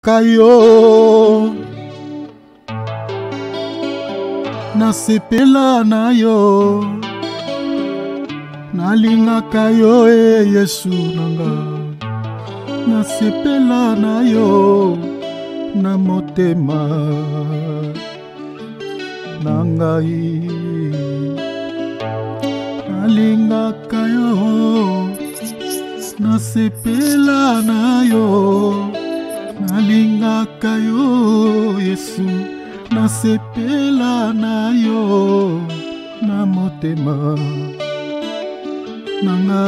yo, nasepela na yo, nalingaka yo Yesu nanga, nasepela na yo, na motema nangai, nalingaka yo, nasepela na yo, nalingaka yo Yesu, nasepela na yo, na motema nanga.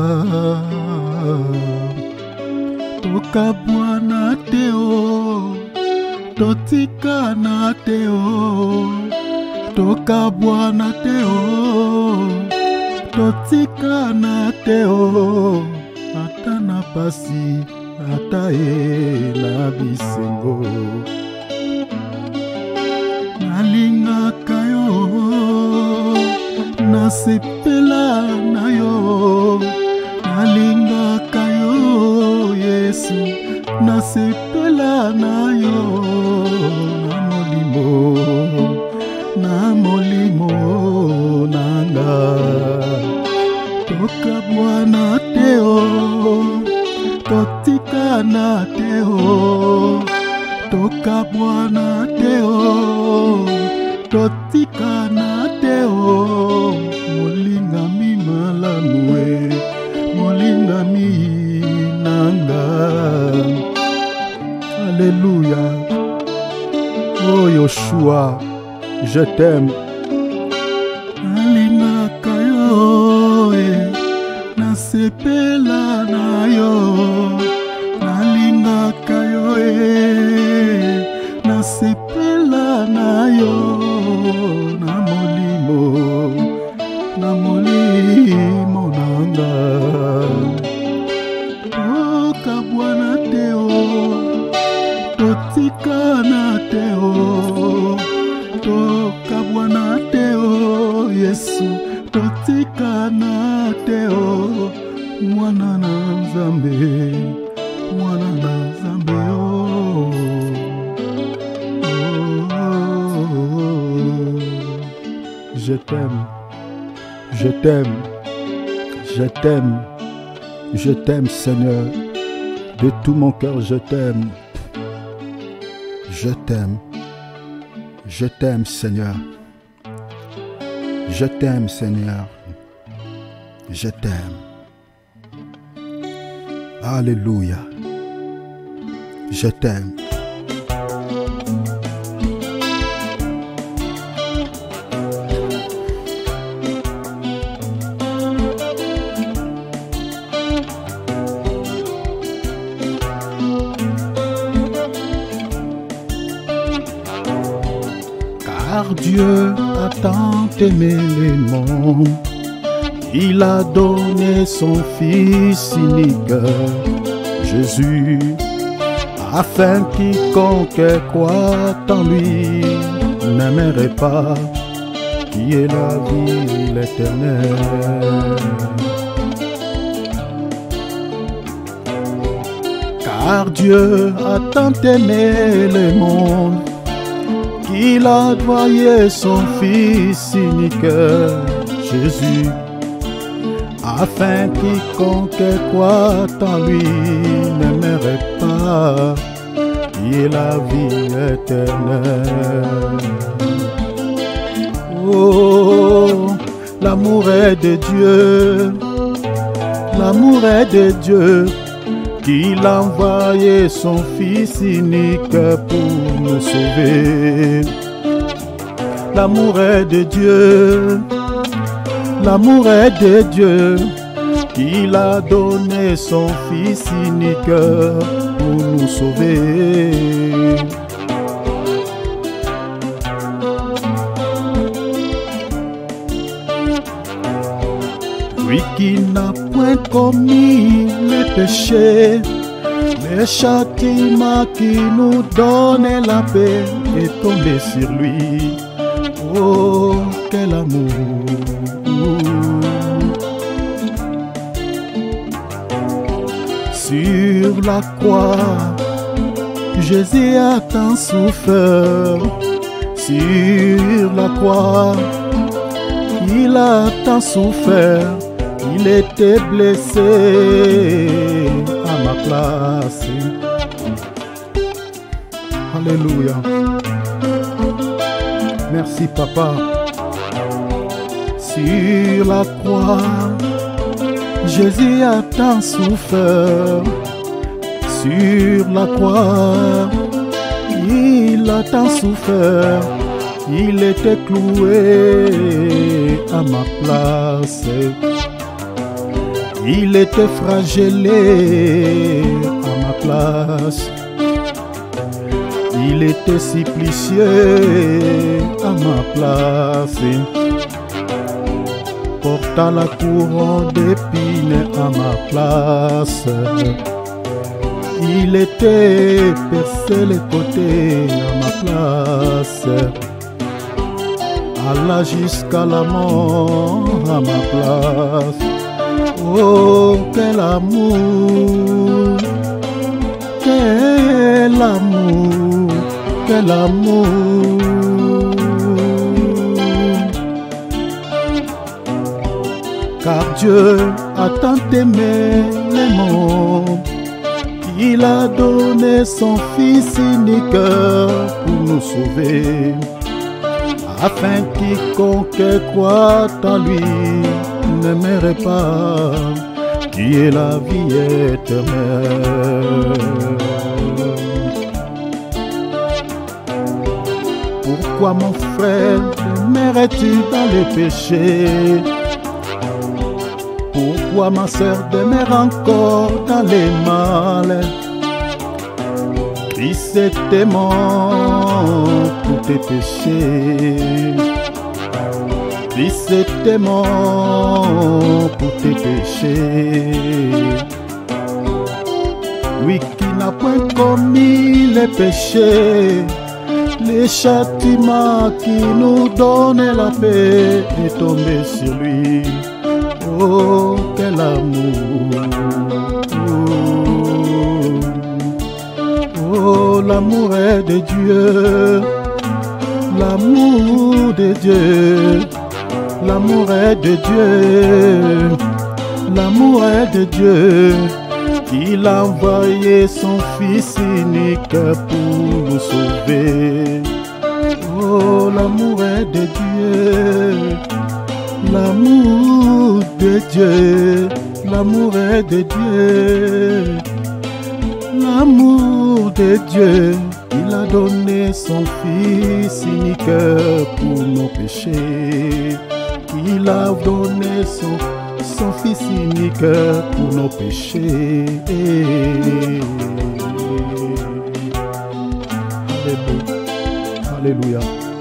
Toka Bwana teo, totika na teo, toka Bwana teo, totika na teo, ata na pasi, ata na bisengo. Nalingaka yo, nasepela na yo, nalingaka yo Yesu, nasepela na yo, na molimo nanga. Toka Bwana teo, totika na teo, toka Bwana teo, totika na teo, molingami malamue, molingami nanga. Alléluia. Oh Yoshua, je t'aime. Nalingaka yo, nasepela na yo, nalingaka yo, nasepela na yo, na molimo nanga. Toka Bwana teo, totika na teo, toka Bwana teo Yesu, totika na teo, mwana na Nzambe, mwana na Nzambe oh. Je t'aime, je t'aime, je t'aime, je t'aime Seigneur, de tout mon cœur je t'aime, je t'aime, je t'aime Seigneur, je t'aime Seigneur, je t'aime. Alléluia, je t'aime. Car Dieu a tant aimé les mondes, il a donné son Fils unique, Jésus, afin quiconque croit en lui n'aimerait pas, qui est la vie éternelle. Car Dieu a tant aimé le monde, qu'il a envoyé son Fils unique, Jésus, afin quiconque croit en lui n'aimerait pas, qui est la vie éternelle. Oh, l'amour est de Dieu, l'amour est de Dieu, qu'il a envoyé son Fils unique pour nous sauver. L'amour est de Dieu, l'amour est de Dieu, qu'il a donné son Fils unique pour nous sauver. Lui qui n'a point commis les péchés, le châtiment qui nous donne la paix est tombé sur lui. Oh, quel amour! Sur la croix, Jésus a tant souffert sur la croix. Il a tant souffert, il était blessé à ma place. Alléluia. Merci papa. Sur la croix, Jésus a tant souffert. Sur la croix, il a tant souffert. Il était cloué à ma place. Il était flagellé à ma place. Il était supplicié à ma place. Porta la couronne d'épines à ma place. Il était percé les côtés à ma place. Allah jusqu'à la mort à ma place. Oh, quel amour, quel amour, quel amour. Car Dieu a tant aimé le monde, il a donné son Fils unique pour nous sauver, afin quiconque croit en lui ne meurt pas, qui est la vie éternelle. Pourquoi mon frère demeurais-tu dans le péché? Pourquoi ma sœur demeure encore dans les mal? Christ était mort pour tes péchés. Christ était mort pour tes péchés. Lui qui n'a point commis les péchés, les châtiments qui nous donnent la paix est tombé sur lui. Oh, quel amour! Oh, l'amour est de Dieu, l'amour de Dieu, l'amour est de Dieu, l'amour est de Dieu. Il a envoyé son Fils unique pour nous sauver. Oh, l'amour est de Dieu, l'amour de Dieu, l'amour est de Dieu, l'amour de Dieu. Il a donné son Fils unique pour nos péchés. Il a donné son Fils unique pour nos péchés. Alléluia. Alléluia.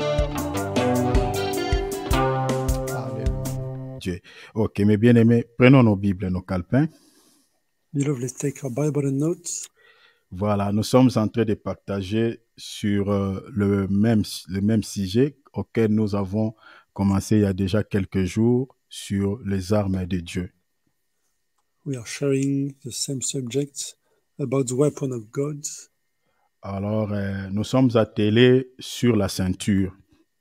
Dieu. Ok, mes bien-aimés, prenons nos Bibles, nos calepins. Beloved, let's take our Bible and notes. Voilà, nous sommes en train de partager sur le même sujet auquel nous avons commencé il y a déjà quelques jours sur les armes de Dieu. We are sharing the same subject about the weapon of God. Alors, nous sommes attelés sur la ceinture.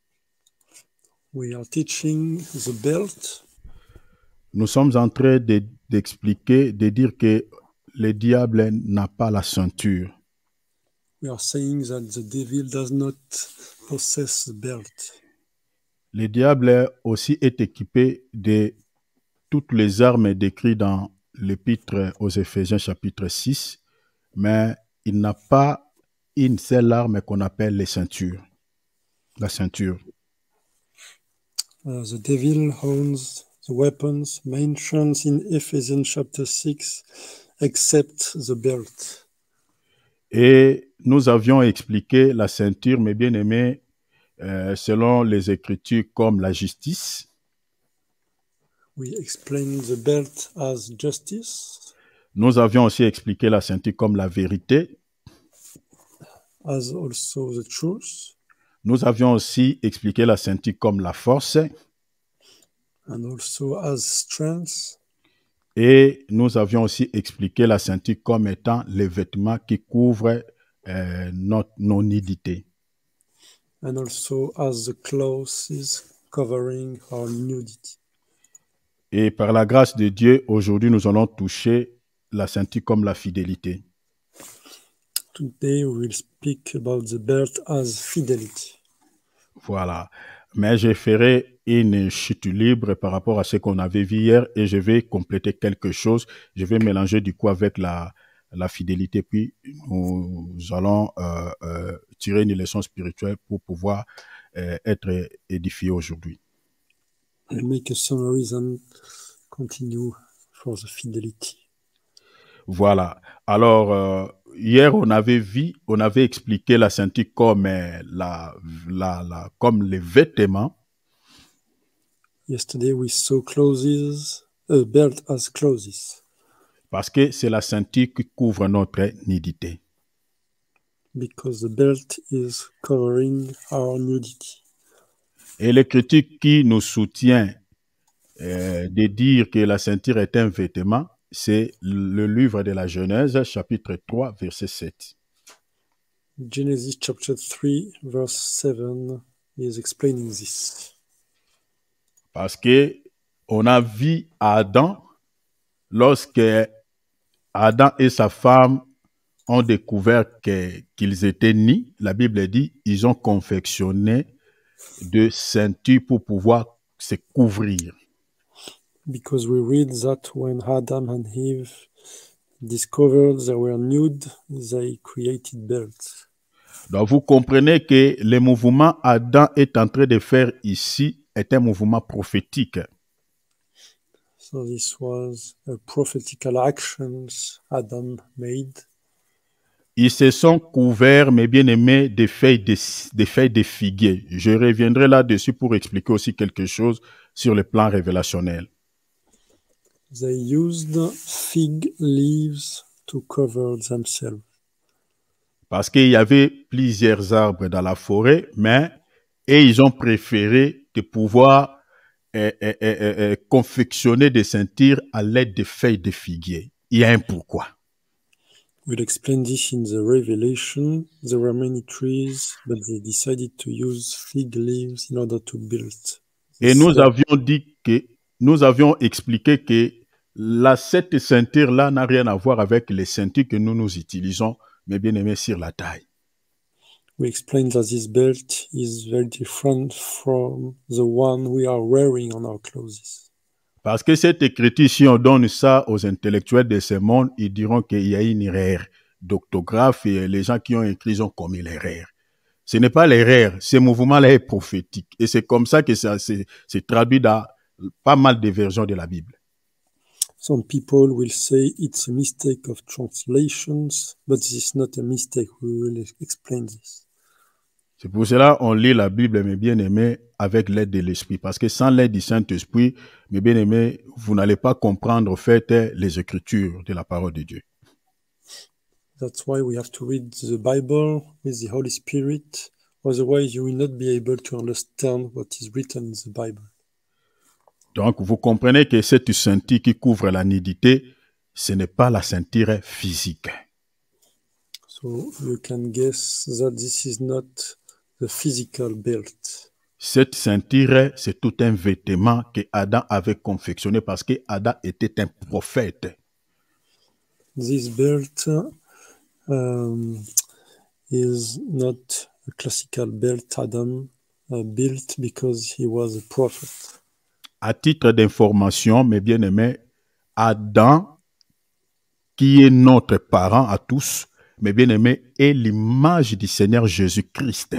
We are teaching the belt. Nous sommes en train d'expliquer, de dire que le diable n'a pas la ceinture. We are saying that the devil does not possess the belt. Le diable aussi est équipé de toutes les armes décrites dans l'épître aux Éphésiens chapitre 6, mais il n'a pas une seule arme qu'on appelle les ceintures. La ceinture. The devil owns the weapons mentioned in Ephesians chapter 6, except the belt. Et nous avions expliqué la ceinture, mes bien-aimés, selon les Écritures comme la justice. We explained the belt as justice. Nous avions aussi expliqué la ceinture comme la vérité. As also the truth. Nous avions aussi expliqué la ceinture comme la force. And also as strength. Et nous avions aussi expliqué la ceinture comme étant les vêtements qui couvrent notre non-nudité. and also as the clothes covering our nudity. Et par la grâce de Dieu, aujourd'hui, nous allons toucher la ceinture comme la fidélité. Today we will speak about the belt as fidelity. Voilà. Mais je ferai une chute libre par rapport à ce qu'on avait vu hier et je vais compléter quelque chose. Je vais mélanger du coup avec la fidélité. Puis nous allons tirer une leçon spirituelle pour pouvoir être édifiés aujourd'hui. I'll make a summary and continue for the fidelity. Voilà. Alors, hier, on avait expliqué la ceinture comme, comme les vêtements. Yesterday we saw clothes, a belt as clothes. Parce que c'est la ceinture qui couvre notre nudité. Because the belt is covering our nudity. Et les critiques qui nous soutient de dire que la ceinture est un vêtement, c'est le livre de la Genèse, chapitre 3, verset 7. Genesis chapter 3, verse 7 is explaining this. Parce que on a vu Adam, lorsque Adam et sa femme ont découvert qu'ils étaient nus, la Bible dit, ils ont confectionné de ceintures pour pouvoir se couvrir. Because we read that when Adam and Eve discovered they were nude, they created belts. Donc vous comprenez que le mouvement Adam est en train de faire ici est un mouvement prophétique. So this was a prophetical actions Adam made. Ils se sont couverts, mes bien-aimés, des feuilles de figuier. Je reviendrai là-dessus pour expliquer aussi quelque chose sur le plan révélationnel. They used fig leaves to cover themselves. Parce qu'il y avait plusieurs arbres dans la forêt, et ils ont préféré de pouvoir confectionner des ceintures à l'aide de feuilles de figuier. Il y a un pourquoi. We'll explain this in the Revelation. There were many trees, but they decided to use fig leaves in order to build. Et nous avions expliqué que cette ceinture-là n'a rien à voir avec les ceintures que nous utilisons, mais bien aimé sur la taille. We explained that this belt is very different from the one we are wearing on our clothes. Parce que cette écriture, si on donne ça aux intellectuels de ce monde, ils diront qu'il y a une erreur d'orthographe et les gens qui ont écrit ont commis l'erreur. Ce n'est pas l'erreur, ce mouvement-là est prophétique. Et c'est comme ça que ça s'est traduit dans pas mal de versions de la Bible. Some people will say it's a mistake of translations, but this is not a mistake. We will explain this. C'est pour cela qu'on lit la Bible, mes bien-aimés, avec l'aide de l'Esprit. Parce que sans l'aide du Saint-Esprit, mes bien-aimés, vous n'allez pas comprendre, en fait, les Écritures de la parole de Dieu. That's why we have to read the Bible with the Holy Spirit. Otherwise, you will not be able to understand what is written in the Bible. Donc, vous comprenez que cette ceinture qui couvre la nudité, ce n'est pas la ceinture physique. So you can guess that this is not the physical belt. Cette ceinture, c'est tout un vêtement que Adam avait confectionné parce que Adam était un prophète. This belt is not a classical belt Adam built because he was a prophet. À titre d'information, mes bien-aimés, Adam, qui est notre parent à tous, mes bien-aimés, est l'image du Seigneur Jésus-Christ.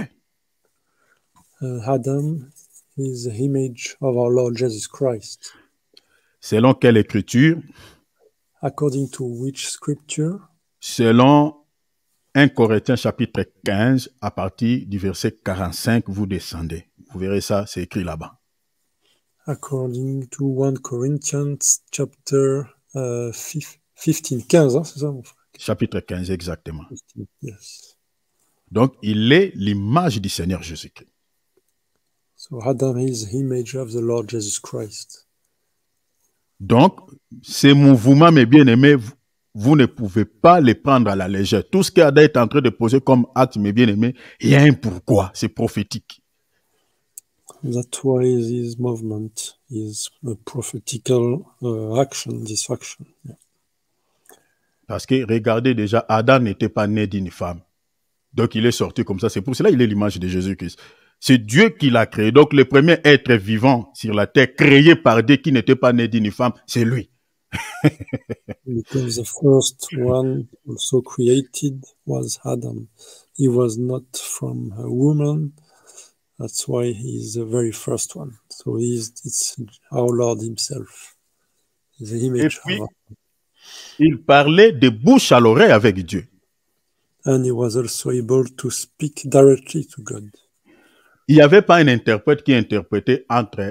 Adam is the image of our Lord Jesus Christ. Selon quelle écriture? According to which scripture? Selon 1 Corinthiens chapitre 15, à partir du verset 45, vous descendez. Vous verrez ça, c'est écrit là-bas. According to 1 Corinthians chapter 15, 15, hein, c'est ça mon frère? Chapitre 15, exactement. 15, yes. Donc, il est l'image du Seigneur Jésus-Christ. So Adam is the image of the Lord Jesus Christ. Donc, ces mouvements, mes bien-aimés, vous ne pouvez pas les prendre à la légère. Tout ce qu'Adam est en train de poser comme acte, mes bien-aimés, il y a un pourquoi, c'est prophétique. That's why this movement is a prophetical action, this action. Yeah. Parce que regardez déjà, Adam n'était pas né d'une femme. Donc il est sorti comme ça. C'est pour cela qu'il est l'image de Jésus-Christ. C'est Dieu qui l'a créé. Donc le premier être vivant sur la terre, créé par Dieu, qui n'était pas né d'une femme, c'est lui. Because the first one also created was Adam. He was not from a woman. That's why he's the very first one. So it's our Lord himself. The Et image puis, of il parlait de bouche à l'oreille avec Dieu. And he was also able to speak directly to God. Il n'y avait pas un interprète qui interprétait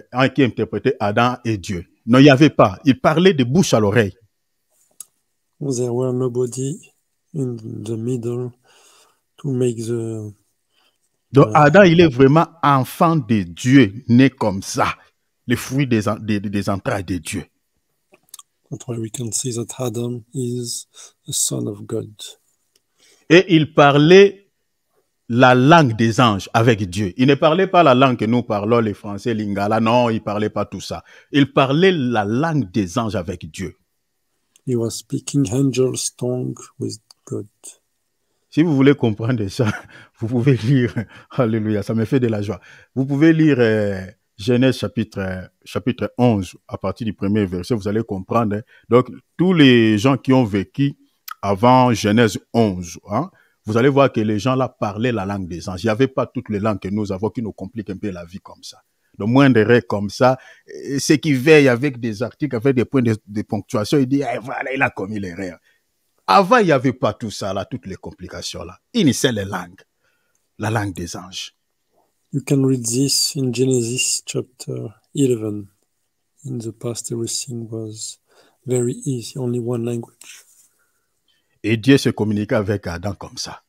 Adam et Dieu. Non, il n'y avait pas. Il parlait de bouche à l'oreille. There were nobody in the middle to make the... Donc Adam, il est vraiment enfant de Dieu, né comme ça. Le fruit des entrailles de Dieu. That's why we can say that Adam is the son of God. Et il parlait la langue des anges avec Dieu. Il ne parlait pas la langue que nous parlons, les Français, lingala. Non, il ne parlait pas tout ça. Il parlait la langue des anges avec Dieu. He was speaking angels' tongue with God. Si vous voulez comprendre ça, vous pouvez lire, alléluia, ça me fait de la joie. Vous pouvez lire Genèse chapitre 11, à partir du premier verset, vous allez comprendre. Donc, tous les gens qui ont vécu avant Genèse 11, hein, vous allez voir que les gens là parlaient la langue des anges. Il n'y avait pas toutes les langues que nous avons qui nous compliquent un peu la vie comme ça. Le moindre règle comme ça, ceux qui veillent avec des articles, avec des points de ponctuation, ils disent, voilà, il a commis l'erreur. Avant, il n'y avait pas tout ça, là, toutes les complications là. Initialement, les langues, la langue des anges. You can read this in Genesis chapter 11. In the past, everything was very easy, only one language. Et Dieu se communiquait avec Adam comme ça.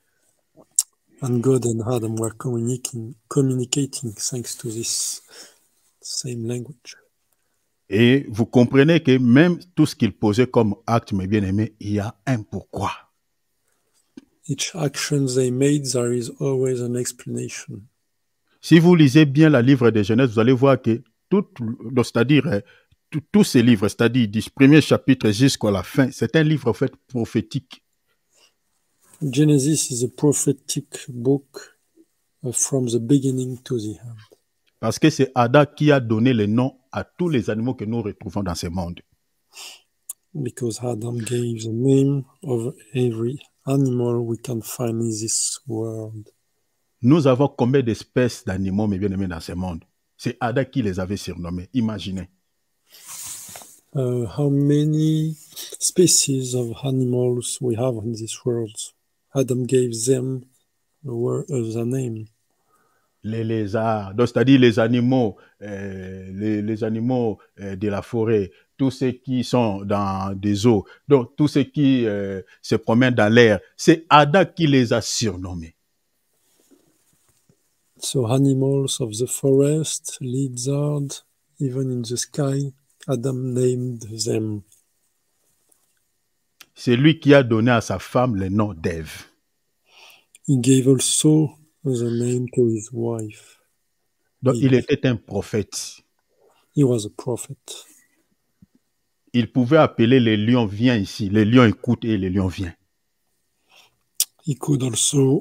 And God and Adam were communicating thanks to this same language. Et vous comprenez que même tout ce qu'il posait comme acte, mes bien-aimés, il y a un pourquoi. Each action they made, there is always an explanation. Si vous lisez bien le livre de Genèse, vous allez voir que c'est-à-dire tous ces livres, c'est-à-dire du premier chapitre jusqu'à la fin, c'est un livre en fait prophétique. Genesis is a prophetic book from the beginning to the end. Parce que c'est Adam qui a donné le nom à tous les animaux que nous retrouvons dans ce monde. Because Adam gave the name of every animal we can find in this world. Nous avons combien d'espèces d'animaux, mes bien-aimés, dans ce monde? C'est Adam qui les avait surnommés. Imaginez. How many species of animals we have in this world? Adam gave them the name. Les lézards, donc c'est-à-dire les animaux, les animaux de la forêt, tous ceux qui sont dans des eaux, donc tous ceux qui se promènent dans l'air, c'est Adam qui les a surnommés. So animals of the forest, lizards, even in the sky, Adam named them. C'est lui qui a donné à sa femme le nom d'Ève. He gave also the name to his wife. Donc il était un prophète. He was a prophet. Il pouvait appeler les lions, viens ici. Les lions écoutent et les lions viennent. He could also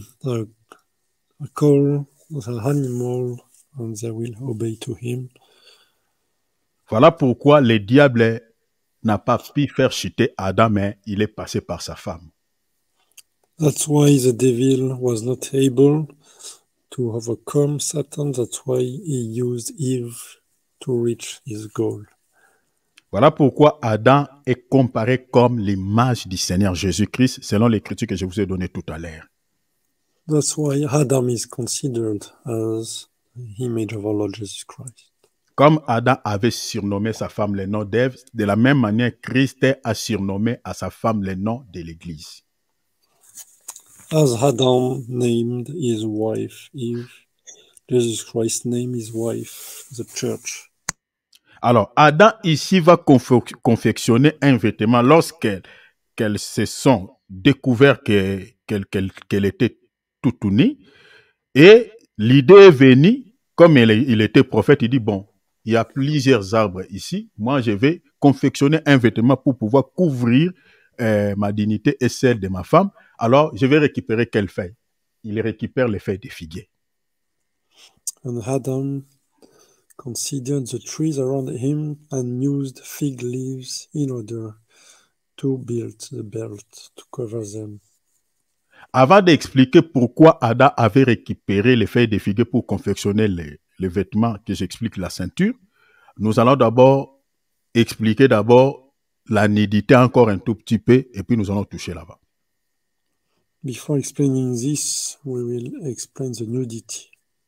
call the animal and they will obey to him. Voilà pourquoi le diable n'a pas pu faire chuter Adam, mais il est passé par sa femme. That's why the devil was not able to overcome Satan. That's why he used Eve to reach his goal. Voilà pourquoi Adam est comparé comme l'image du Seigneur Jésus-Christ, selon l'écriture que je vous ai donnée tout à l'heure. That's why Adam is considered as the image of our Lord Jesus Christ. Comme Adam avait surnommé sa femme le nom d'Ève, de la même manière, Christ a surnommé à sa femme le nom de l'Église. As Adam named his wife Eve, Jesus Christ named his wife the church. Alors, Adam ici va confectionner un vêtement lorsqu'elles se sont découvert qu'elle était tout unie. Et l'idée est venue, comme il était prophète, il dit, bon, il y a plusieurs arbres ici, moi je vais confectionner un vêtement pour pouvoir couvrir ma dignité et celle de ma femme. Alors, je vais récupérer quelle feuille? Il récupère les feuilles de figuier. And Adam considered the trees around him and used fig leaves in order to build the belt to cover them. Avant d'expliquer pourquoi Adam avait récupéré les feuilles de figuier pour confectionner les vêtements que j'explique la ceinture, nous allons d'abord expliquer la nudité encore un tout petit peu et puis nous allons toucher là-bas. Before explaining this, we will explain the nudity.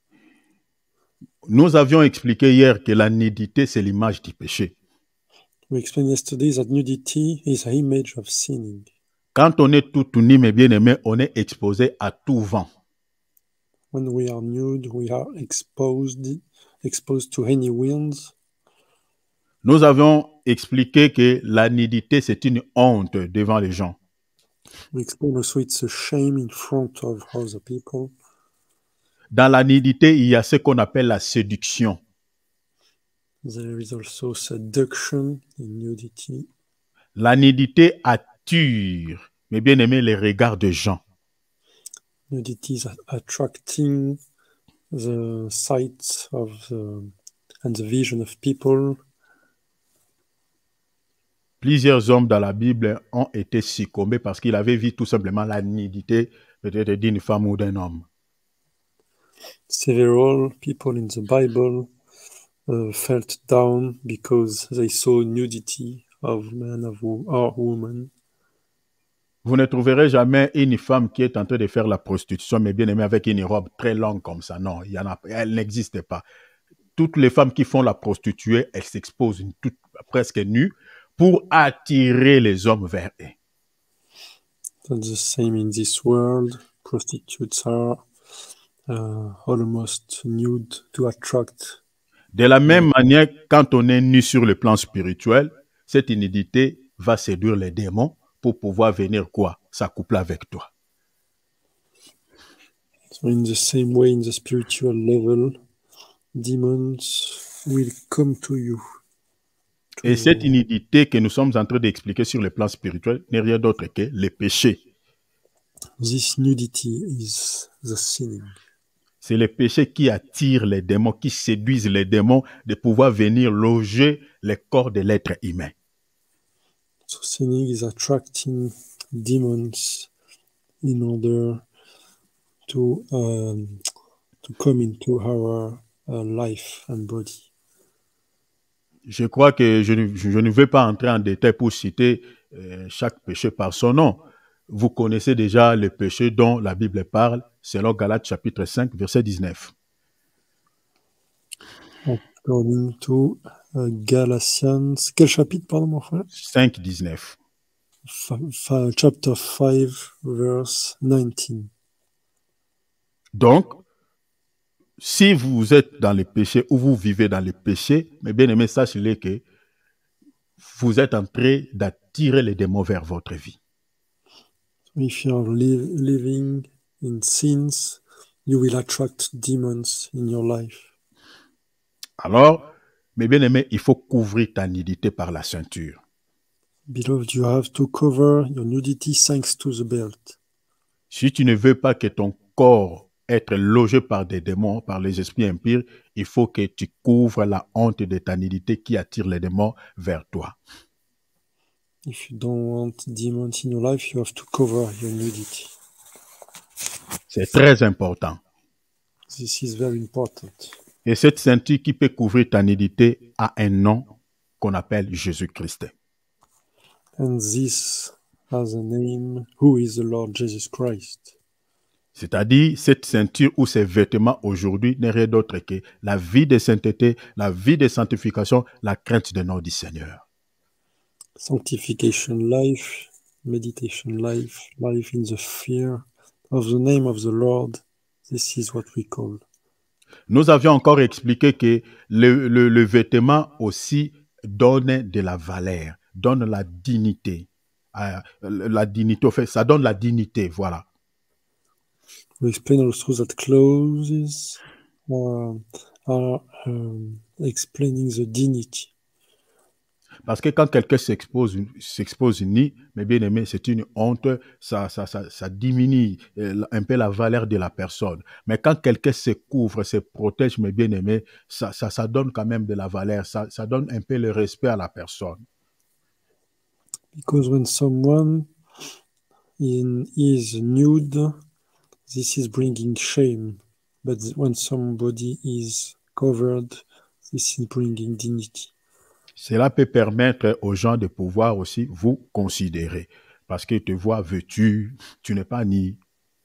Nous avions expliqué hier que la nudité, c'est l'image du péché. We explained yesterday that nudity is an image of sinning. Quand on est tout uni, mes bien-aimés, on est exposé à tout vent. When we are nude, we are exposed to any winds. Nous avions expliqué que la nudité, c'est une honte devant les gens. We explained also it's a shame in front of other people. Dans la nudité, il y a ce qu'on appelle la séduction. There is also seduction in nudity. La nudité attire, mes bien-aimés, les regards des gens. Nudity is attracting the sight of and the vision of people. Plusieurs hommes dans la Bible ont été succombés parce qu'ils avaient vu tout simplement la nudité peut-être d'une femme ou d'un homme. Several people in the Bible felt down because they saw nudity of men or women. Vous ne trouverez jamais une femme qui est en train de faire la prostitution, mais bien aimée avec une robe très longue comme ça. Non, elle n'existe pas. Toutes les femmes qui font la prostituée, elles s'exposent presque nues pour attirer les hommes vers eux. That's the same in this world. Prostitutes are almost nude to attract. De la même manière, quand on est nu sur le plan spirituel, cette nudité va séduire les démons pour pouvoir venir quoi? S'accoupler avec toi. So in the same way, in the spiritual level, demons will come to you. Et cette nudité que nous sommes en train d'expliquer sur le plan spirituel n'est rien d'autre que le péché. This nudity is the sinning. C'est le péché qui attire les démons, qui séduisent les démons de pouvoir venir loger le corps de l'être humain. So sinning is attracting demons in order to come into our life and body. Je crois que je ne vais pas entrer en détail pour citer chaque péché par son nom. Vous connaissez déjà le péché dont la Bible parle, selon Galates chapitre 5, verset 19. According to Galatians, quel chapitre, pardon, mon frère? 5, 19. Chapter 5, verse 19. Donc, si vous êtes dans le péché ou vous vivez dans le péché, mais bien aimé, sachez-le que vous êtes en train d'attirer les démons vers votre vie. If you are living in sins, you will attract demons in your life. Alors, mes bien-aimés, il faut couvrir ta nudité par la ceinture. Beloved, you have to cover your nudity thanks to the belt. Si tu ne veux pas que ton corps être logé par des démons, par les esprits impurs, il faut que tu couvres la honte de ta nudité qui attire les démons vers toi. If you don't want demons in your life, you have to cover your nudity. C'est très important. This is very important. Et cette ceinture qui peut couvrir ta nudité a un nom qu'on appelle Jésus-Christ. And this has a name, who is the Lord Jesus Christ. C'est-à-dire, cette ceinture ou ces vêtements aujourd'hui n'est rien d'autre que la vie de sainteté, la vie de sanctification, la crainte de nom du Seigneur. Sanctification life, meditation life, life in the fear of the name of the Lord. This is what we call. Nous avions encore expliqué que le vêtement aussi donne de la valeur, donne la dignité. La dignité, en fait, ça donne la dignité, voilà. We explain also that clothes are explaining the dignity. Parce que quand quelqu'un s'expose nu, mais bien aimé, c'est une honte, ça diminue un peu la valeur de la personne. Mais quand quelqu'un se couvre, se protège, mais bien aimé, ça donne quand même de la valeur, ça donne un peu le respect à la personne. Because when someone is nude, this is bringing shame. But when somebody is covered, this is bringing dignity. Cela peut permettre aux gens de pouvoir aussi vous considérer. Parce qu'ils te voient vêtu, tu n'es pas ni.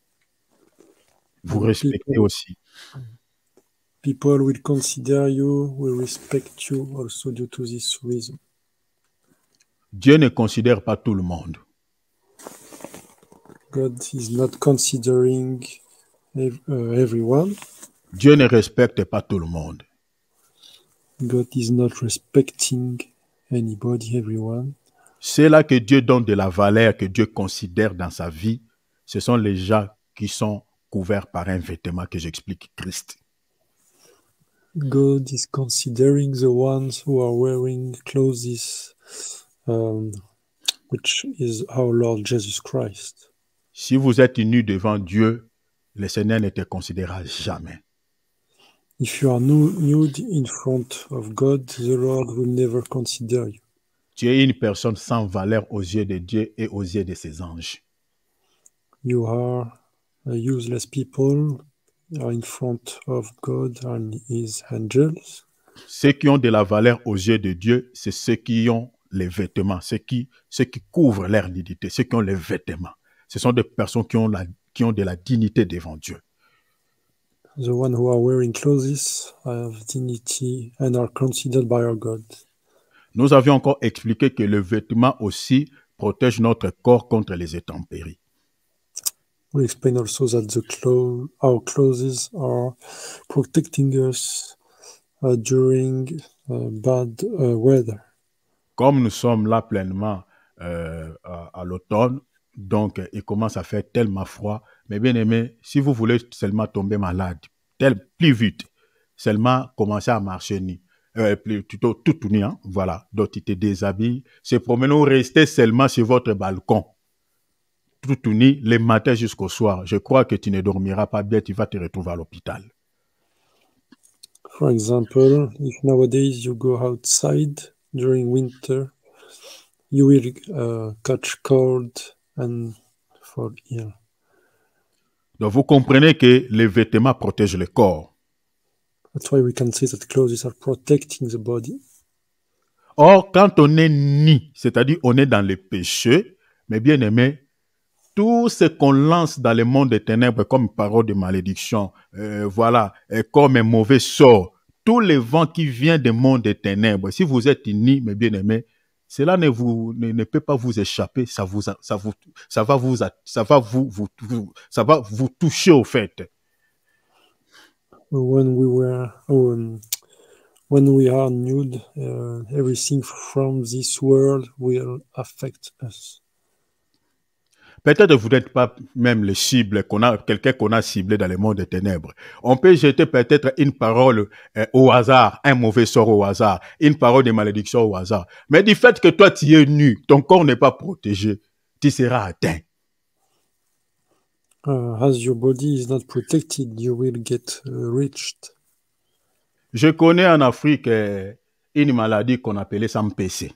Vous respectez aussi. People will consider you, will respect you also due to this reason. Dieu ne considère pas tout le monde. God is not considering everyone. Dieu ne respecte pas tout le monde. God is not respecting anybody, everyone. C'est là que Dieu donne de la valeur, que Dieu considère dans sa vie. Ce sont les gens qui sont couverts par un vêtement que j'explique, Christ. God is considering the ones who are wearing clothes, which is our Lord Jesus Christ. Si vous êtes nu devant Dieu, le Seigneur ne te considérera jamais. If you are nude in front of God, the Lord will never consider you. Tu es une personne sans valeur aux yeux de Dieu et aux yeux de ses anges. You are a useless people in front of God and His angels. Ceux qui ont de la valeur aux yeux de Dieu, c'est ceux qui ont les vêtements, ceux qui couvrent leur nudité, ceux qui ont les vêtements. Ce sont des personnes qui ont de la dignité devant Dieu. The ones who are wearing clothes have dignity and are considered by our God. Nous avions encore expliqué que le vêtement aussi protège notre corps contre les intempéries. We explain also that our clothes are protecting us during bad weather. Comme nous sommes là pleinement à l'automne, donc il commence à faire tellement froid. Mais bien aimé, si vous voulez seulement tomber malade, plus vite, seulement commencer à marcher nu. Plutôt tout nu, hein? Voilà. Donc tu te déshabilles, se promener ou rester seulement sur votre balcon. Tout nu, le matin jusqu'au soir. Je crois que tu ne dormiras pas bien, tu vas te retrouver à l'hôpital. For example, if nowadays you go outside during winter, you will catch cold and fall ill. Donc vous comprenez que les vêtements protègent le corps. That's why we can say that clothes are protecting the body. Or, quand on est nu, c'est-à-dire on est dans le péché, mais bien aimé, tout ce qu'on lance dans le monde des ténèbres comme parole de malédiction, voilà, comme un mauvais sort, tous les vents qui viennent du monde des ténèbres, si vous êtes nu, mais bien aimé, cela ne peut pas vous échapper, ça va vous toucher au fait. When we are nude, everything from this world will affect us. Peut-être vous n'êtes pas même les cibles, quelqu'un qu'on a ciblé dans le monde des ténèbres. On peut jeter peut-être une parole au hasard, un mauvais sort au hasard, une parole de malédiction au hasard. Mais du fait que toi tu es nu, ton corps n'est pas protégé, tu seras atteint. As your body is not protected, you will get reached. Je connais en Afrique une maladie qu'on appelait Sampese.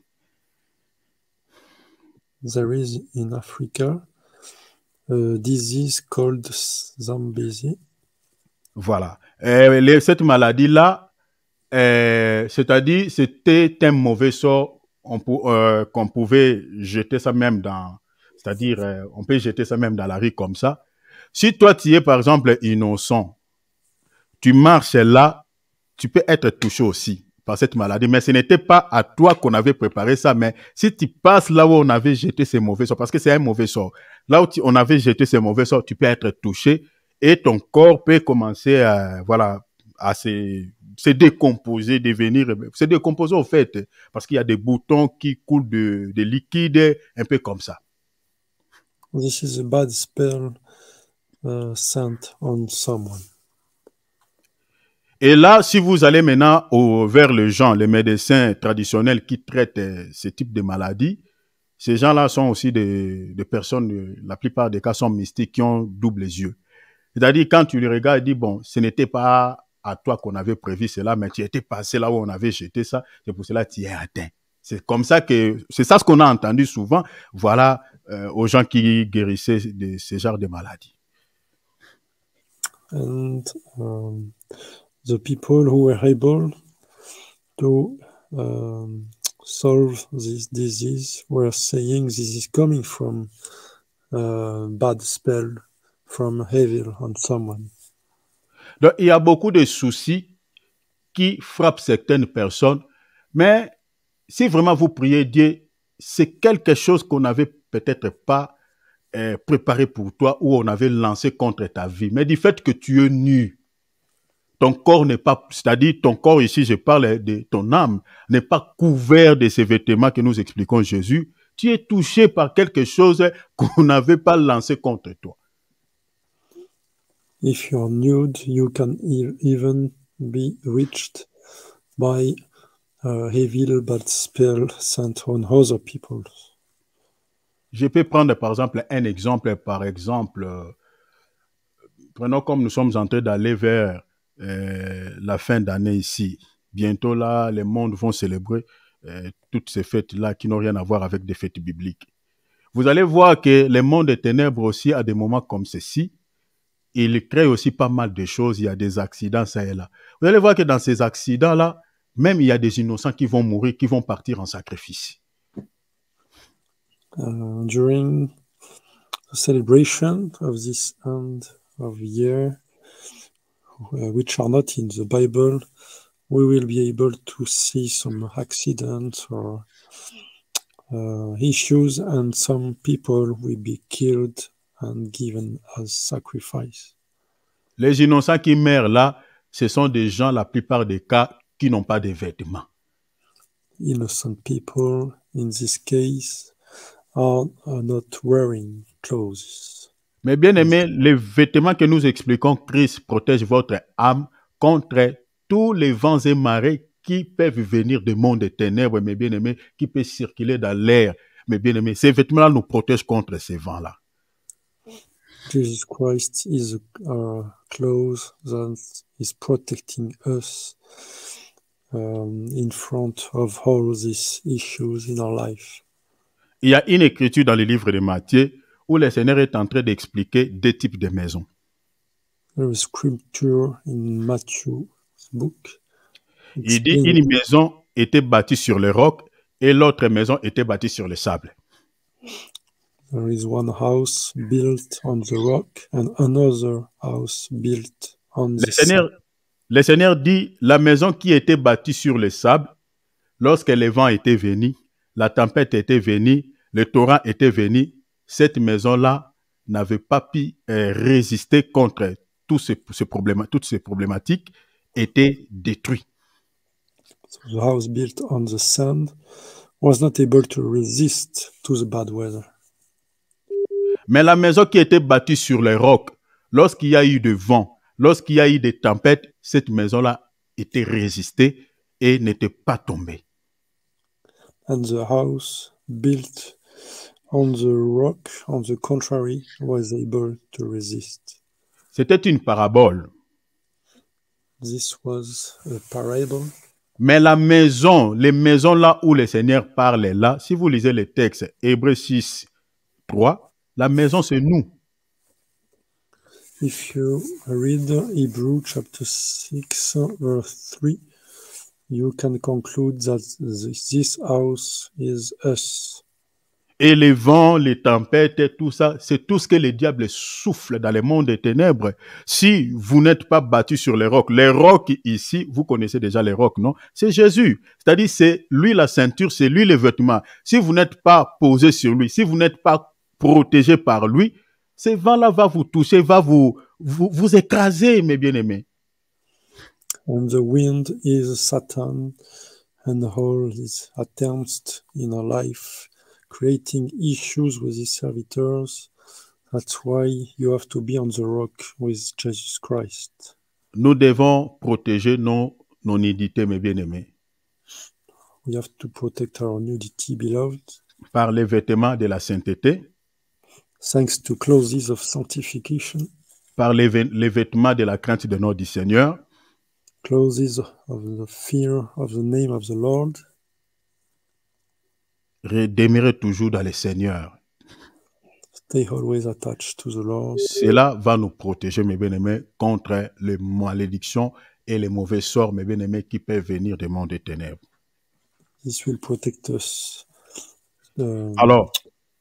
There is in Africa a disease called Zambezi. Voilà. Cette maladie-là, c'est-à-dire c'était un mauvais sort qu'on pouvait jeter ça même dans... C'est-à-dire, on peut jeter ça même dans la rue comme ça. Si toi, tu es par exemple innocent, tu marches là, tu peux être touché aussi par cette maladie. Mais ce n'était pas à toi qu'on avait préparé ça. Mais si tu passes là où on avait jeté ces mauvais sorts, parce que c'est un mauvais sort, là où on avait jeté ces mauvais sorts, tu peux être touché et ton corps peut commencer à se décomposer, se décomposer au fait, parce qu'il y a des boutons qui coulent de liquide, un peu comme ça. This is a bad spell sent on someone. Et là, si vous allez maintenant vers les gens, les médecins traditionnels qui traitent ce type de maladies, ces gens-là sont aussi des personnes, la plupart des cas sont mystiques, qui ont double yeux. C'est-à-dire, quand tu les regardes, tu dis, bon, ce n'était pas à toi qu'on avait prévu cela, mais tu étais passé là où on avait jeté ça, c'est pour cela que tu es atteint. C'est comme ça c'est ça ce qu'on a entendu souvent, voilà, aux gens qui guérissaient de ce genre de maladies. And the people who were able to solve this disease were saying this is coming from bad spell, from evil on someone. Donc, il y a beaucoup de soucis qui frappent certaines personnes, mais si vraiment vous priez Dieu, c'est quelque chose qu'on n'avait peut-être pas préparé pour toi ou on avait lancé contre ta vie. Mais du fait que tu es nu, ton corps n'est pas, c'est-à-dire ton corps ici, je parle de ton âme, n'est pas couvert de ces vêtements que nous expliquons Jésus. Tu es touché par quelque chose qu'on n'avait pas lancé contre toi. If you're nude, you can even be reached by evil bad spell sent on other people. Je peux prendre par exemple un exemple, prenons comme nous sommes en train d'aller vers la fin d'année ici. Bientôt là, les mondes vont célébrer toutes ces fêtes-là qui n'ont rien à voir avec des fêtes bibliques. Vous allez voir que le monde des ténèbres aussi, à des moments comme ceci, il crée aussi pas mal de choses. Il y a des accidents, ça et là. Vous allez voir que dans ces accidents-là, même il y a des innocents qui vont mourir, qui vont partir en sacrifice. During the celebration of this end of year, which are not in the Bible, we will be able to see some accidents or issues, and some people will be killed and given as sacrifice. Les innocents qui meurent là, ce sont des gens, la plupart des cas, qui n'ont pas de vêtements. Innocent people, in this case, are not wearing clothes. Mais bien aimé, les vêtements que nous expliquons, Christ protège votre âme contre tous les vents et marées qui peuvent venir du monde des ténèbres, mais bien aimé, qui peuvent circuler dans l'air. Mais bien aimé, ces vêtements-là nous protègent contre ces vents-là. Jesus Christ is a clothes that is protecting us in front of all these issues in our life. Il y a une écriture dans le livre de Matthieu où le Seigneur est en train d'expliquer deux types de maisons. There is scripture in Matthew's book. Il dit une maison était bâtie sur le roc et l'autre maison était bâtie sur le sable. There is one house built on the rock and another house built on the sand. Le Seigneur dit, la maison qui était bâtie sur le sable, lorsque les vents étaient venus, la tempête était venue, le torrent était venu, cette maison-là n'avait pas pu résister contre toutes ces problématiques, était détruite. So the house built on the sand was not able to resist to the bad weather. Mais la maison qui était bâtie sur les rocs, lorsqu'il y a eu de vent, lorsqu'il y a eu des tempêtes, cette maison-là était résistée et n'était pas tombée. And the house built on the rock, on the contrary, was able to resist. C'était une parabole. This was a parable. Mais la maison, les maisons là où le Seigneur parle là, si vous lisez les textes, Hébreux 6, 3, la maison c'est nous. If you read Hebrew chapter 6, verse 3, you can conclude that this house is us. Et les vents, les tempêtes, tout ça, c'est tout ce que le diable souffle dans le monde des ténèbres. Si vous n'êtes pas battu sur les rocs ici, vous connaissez déjà les rocs, non? C'est Jésus. C'est-à-dire, c'est lui la ceinture, c'est lui les vêtements. Si vous n'êtes pas posé sur lui, si vous n'êtes pas protégé par lui, ces vents-là vont vous toucher, va vous écraser, mes bien-aimés. And the wind is Satan and all his attempts in our life, creating issues with his servitors. That's why you have to be on the rock with Jesus Christ. Nous devons protéger nos nudités, mes bien-aimés, We have to protect our nudity, beloved, par les vêtements de la sainteté, thanks to clothes of sanctification, par les vêtements de la crainte de notre Seigneur, clothes of the fear of the name of the Lord. demeurer toujours dans le Seigneur. Stay always attached to the Lord. Cela va nous protéger, mes bien-aimés, contre les malédictions et les mauvais sorts, mes bien-aimés, qui peuvent venir des mondes des ténèbres. This will protect us. Alors,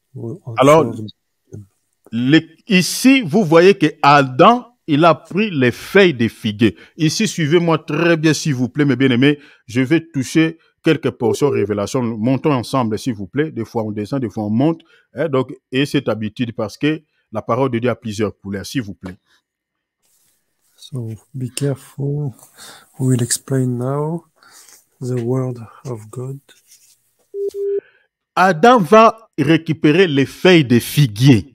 ici, vous voyez que Adam, il a pris les feuilles de figuier. Ici, suivez-moi très bien, s'il vous plaît, mes bien-aimés. Je vais toucher quelques portions de révélation. Montons ensemble, s'il vous plaît. Des fois, on descend, des fois, on monte. Donc, et cette habitude, parce que la parole de Dieu a plusieurs couleurs, s'il vous plaît. So, be careful. We will explain now the word of God. Adam va récupérer les feuilles de figuier.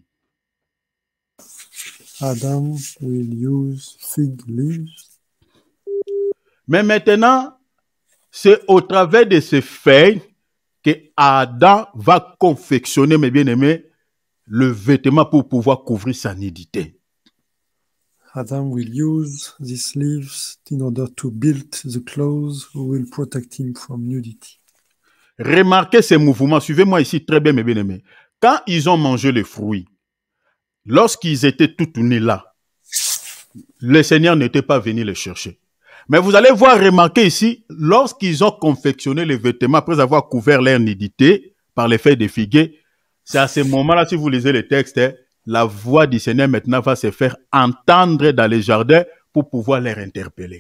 Adam will use fig leaves. Mais maintenant, c'est au travers de ces feuilles que Adam va confectionner, mes bien-aimés, le vêtement pour pouvoir couvrir sa nudité. Adam will use these leaves in order to build the clothes who will protect him from nudity. Remarquez ces mouvements. Suivez-moi ici très bien, mes bien-aimés. Quand ils ont mangé les fruits, lorsqu'ils étaient tout unis là, le Seigneur n'était pas venu les chercher. Mais vous allez voir, remarquer ici, lorsqu'ils ont confectionné les vêtements après avoir couvert leur nudité par les feuilles de figuier, c'est à ce moment-là, si vous lisez le texte, la voix du Seigneur maintenant va se faire entendre dans les jardins pour pouvoir les interpeller.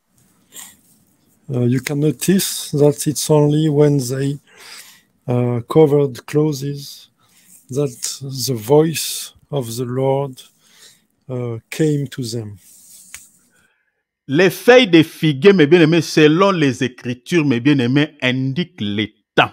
You can notice that it's only when they covered clothes that the voice of the Lord came to them. Les feuilles de figuier, mes bien-aimés, selon les Écritures, mes bien-aimés, indiquent les temps.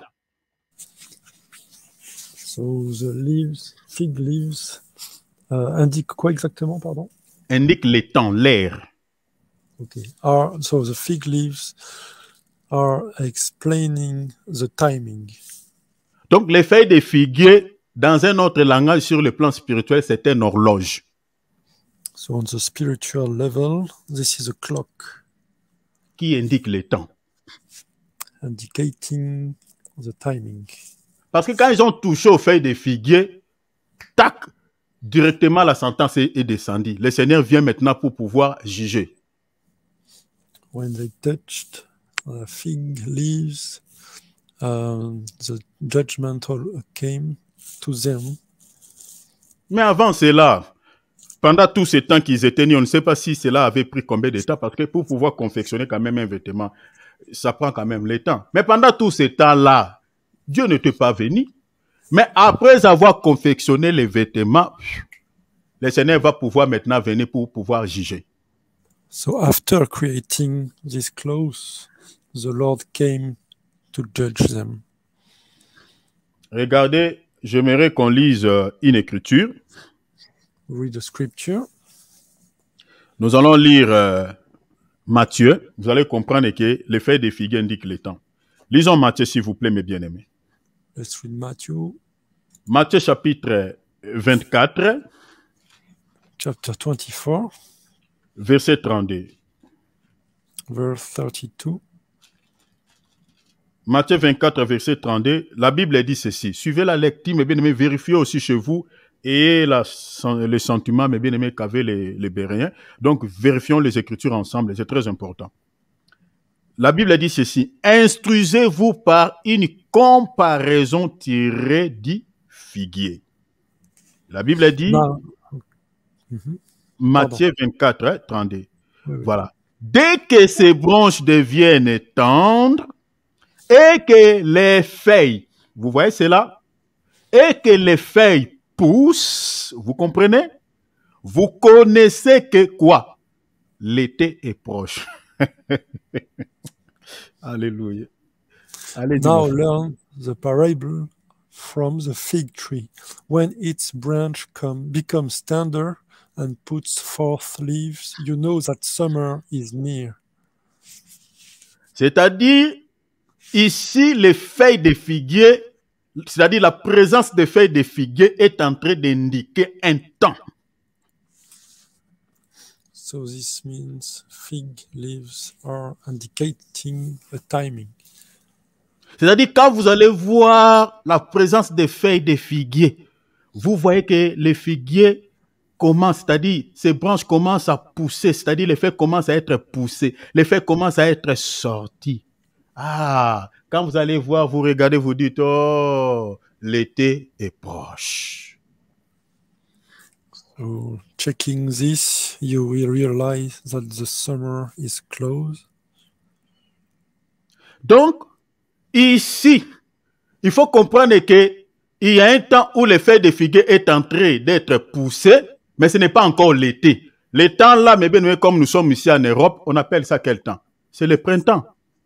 So the leaves, fig leaves, indiquent quoi exactement, pardon? Indiquent les temps, l'ère. Okay. So the fig leaves are explaining the timing. Donc les feuilles de figuier, dans un autre langage sur le plan spirituel, c'est une horloge. So on the spiritual level, this is a clock qui indique le temps. indicating the timing. Parce que quand ils ont touché aux feuilles de figuier, tac, directement la sentence est descendue. Le Seigneur vient maintenant pour pouvoir juger. When they touched fig leaves, the judgmental came to them. Mais avant cela, pendant tout ce temps qu'ils étaient nus, on ne sait pas si cela avait pris combien de temps, parce que pour pouvoir confectionner quand même un vêtement, ça prend quand même le temps. Mais pendant tout ce temps-là, Dieu n'était pas venu. Mais après avoir confectionné les vêtements, le Seigneur va pouvoir maintenant venir pour pouvoir juger. So after creating these clothes, the Lord came to judge them. Regardez, j'aimerais qu'on lise une écriture. Read the scripture. Nous allons lire Matthieu. Vous allez comprendre que les feuilles de figuier indiquent le temps. Lisons Matthieu, s'il vous plaît, mes bien-aimés. Let's read Matthew. Matthieu chapitre 24. Chapter 24, Verset 32. verse 32. Matthieu 24, verset 32. La Bible dit ceci. Suivez la lecture, mes bien-aimés. Vérifiez aussi chez vous et les sentiments, mes bien-aimés, qu'avaient les Béréens. Donc, vérifions les Écritures ensemble. C'est très important. La Bible dit ceci. Instruisez-vous par une comparaison tirée du figuier. La Bible dit... Matthieu 24, 32. Oui, oui. Voilà. Dès que ces branches deviennent tendres et que les feuilles, vous voyez cela, et que les feuilles poussent, vous comprenez? Vous connaissez que quoi? L'été est proche. Alléluia. Allez, Now dis-moi. learn the parable from the fig tree. When its branch becomes tender and puts forth leaves, you know that summer is near. C'est-à-dire, ici, les feuilles de figuier, c'est-à-dire la présence des feuilles de figuier est en train d'indiquer un temps. So this means fig leaves are indicating a timing. C'est-à-dire, quand vous allez voir la présence des feuilles de figuier, vous voyez que les figuiers commencent, c'est-à-dire, ces branches commencent à pousser, c'est-à-dire, les feuilles commencent à être poussées, les feuilles commencent à être sorties. Ah, quand vous allez voir, vous regardez, vous dites, oh, l'été est proche. So checking this, you will realize that the summer is close. Donc, ici, il faut comprendre qu'il y a un temps où les feuilles de figuier est en train d'être poussées, mais ce n'est pas encore l'été. Les temps là, mais bien, comme nous sommes ici en Europe, on appelle ça quel temps? C'est le printemps.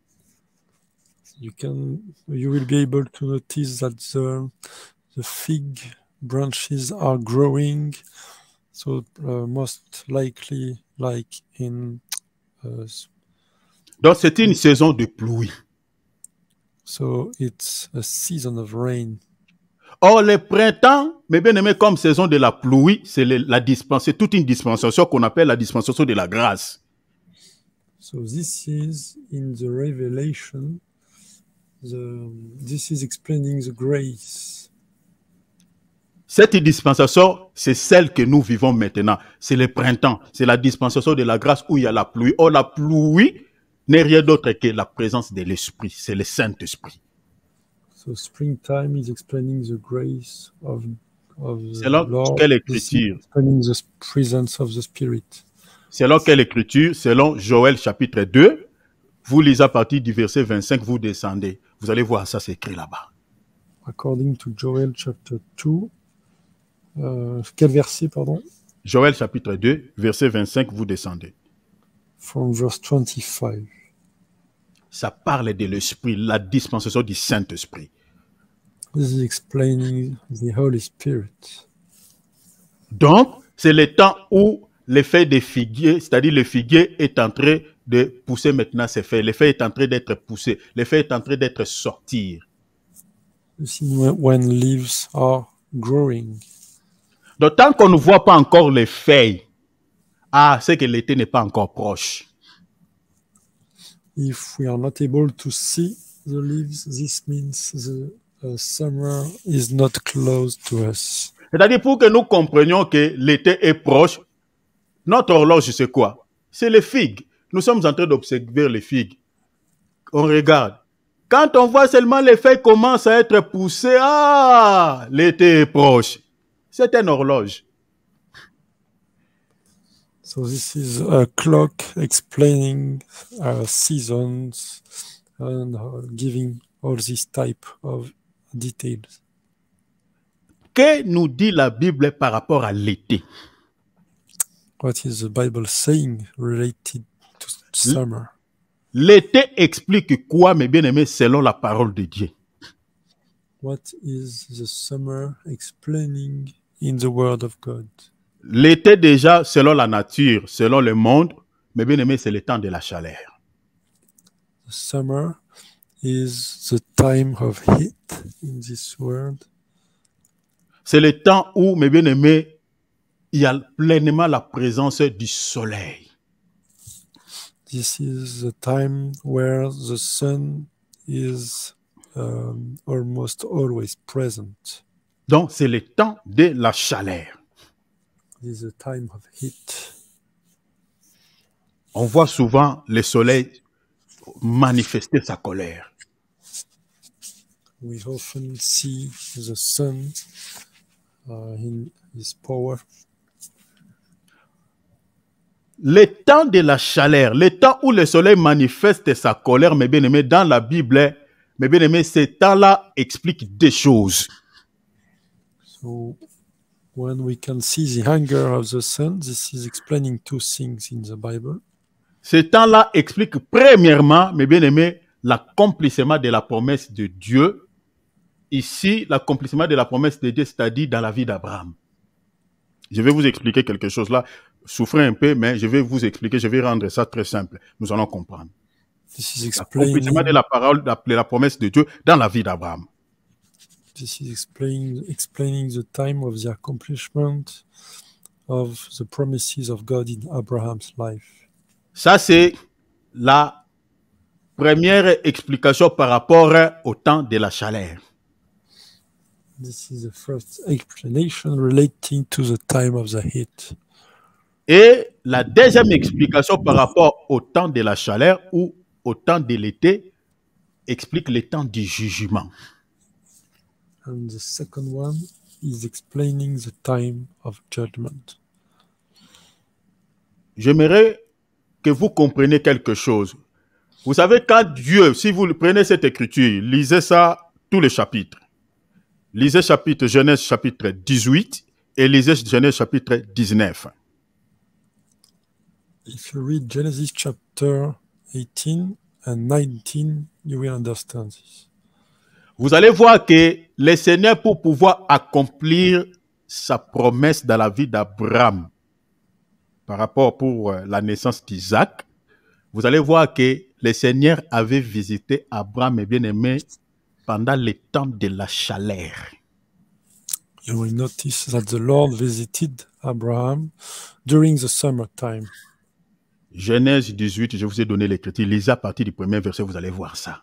You will be able to notice that the fig branches are growing. So most likely, like in. Donc c'est une saison de pluie. So it's a season of rain. Or le printemps, mais bien aimé comme saison de la pluie, c'est toute une dispensation qu'on appelle la dispensation de la grâce. So this is in the Revelation. This is explaining the grace. Cette dispensation, c'est celle que nous vivons maintenant. C'est le printemps. C'est la dispensation de la grâce où il y a la pluie. Or, la pluie n'est rien d'autre que la présence de l'Esprit. C'est le Saint-Esprit. So springtime is explaining the grace of the Selon Lord. quelle écriture? Explaining the presence of the Spirit. Selon quelle écriture? Selon Joël chapitre 2. Vous lisez à partir du verset 25, vous descendez. Vous allez voir ça, c'est écrit là-bas. According to Joel chapter 2. Quel verset, pardon? Joël chapitre 2, verset 25, vous descendez. From verse 25. Ça parle de l'Esprit, la dispensation du Saint-Esprit. This is explaining the Holy Spirit. Donc, c'est le temps où les feuilles de figuier, c'est-à-dire le figuier est en train de pousser maintenant ses feuilles. Les feuilles est en train d'être poussées. Les feuilles est en train d'être sorties. This is when leaves are growing. Donc, tant qu'on ne voit pas encore les feuilles, c'est que l'été n'est pas encore proche. If we are not able to see the leaves, this means the summer is not close to us. C'est-à-dire, pour que nous comprenions que l'été est proche, notre horloge, c'est quoi? C'est les figues. Nous sommes en train d'observer les figues. On regarde. Quand on voit seulement les feuilles commencent à être poussées, l'été est proche. C'est une horloge. So this is a clock explaining seasons and giving all this type of details. Que nous dit la Bible par rapport à l'été? What is the Bible saying related to summer? L'été explique quoi, mes bien-aimés, selon la parole de Dieu? What is the summer explaining in the Word of God? L'été déjà, selon la nature, selon le monde, mes bien-aimés, c'est le temps de la chaleur. The summer is the time of heat in this world. C'est le temps où, mes bien-aimés, il y a pleinement la présence du soleil. This is the time where the sun is almost always present. Donc, c'est le temps de la chaleur. This is a time of heat. On voit souvent le soleil manifester sa colère. We often see the sun in his power. Le temps de la chaleur, le temps où le soleil manifeste sa colère, mes bien-aimés, dans la Bible, mes bien-aimés, ce temps-là explique des choses. So, when we can see the anger of the sun, this is explaining two things in the Bible. Ce temps-là explique premièrement, mes bien-aimés, l'accomplissement de la promesse de Dieu. Ici, l'accomplissement de la promesse de Dieu, c'est-à-dire dans la vie d'Abraham. Je vais vous expliquer quelque chose là. Souffrez un peu, mais je vais vous expliquer, je vais rendre ça très simple. Nous allons comprendre. L'accomplissement de la parole, de la promesse de Dieu dans la vie d'Abraham. This is explaining the time of the accomplishment of the promises of God in Abraham's life. Ça, c'est la première explication par rapport au temps de la chaleur. This is the first explanation relating to the time of the heat. Et la deuxième explication par rapport au temps de la chaleur ou au temps de l'été explique le temps du jugement. And the second one is explaining the time of judgment. J'aimerais que vous compreniez quelque chose. Vous savez, quand Dieu, si vous prenez cette écriture, lisez ça, tous les chapitres. Lisez chapitre Genèse chapitre 18 et lisez Genèse chapitre 19. If you read Genesis chapter 18 and 19, you will understand this. Vous allez voir que le Seigneur, pour pouvoir accomplir sa promesse dans la vie d'Abraham, par rapport pour la naissance d'Isaac, vous allez voir que le Seigneur avait visité Abraham, et bien-aimé, pendant le temps de la chaleur. You will notice that the Lord visited Abraham during the summertime. Genèse 18, je vous ai donné l'écriture. Lisez à partir du premier verset, vous allez voir ça.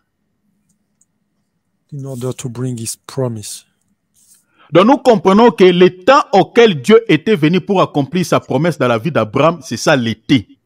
In order to bring his promise. Donc nous comprenons que le temps auquel Dieu était venu pour accomplir sa promesse dans la vie d'Abraham, c'est ça l'été.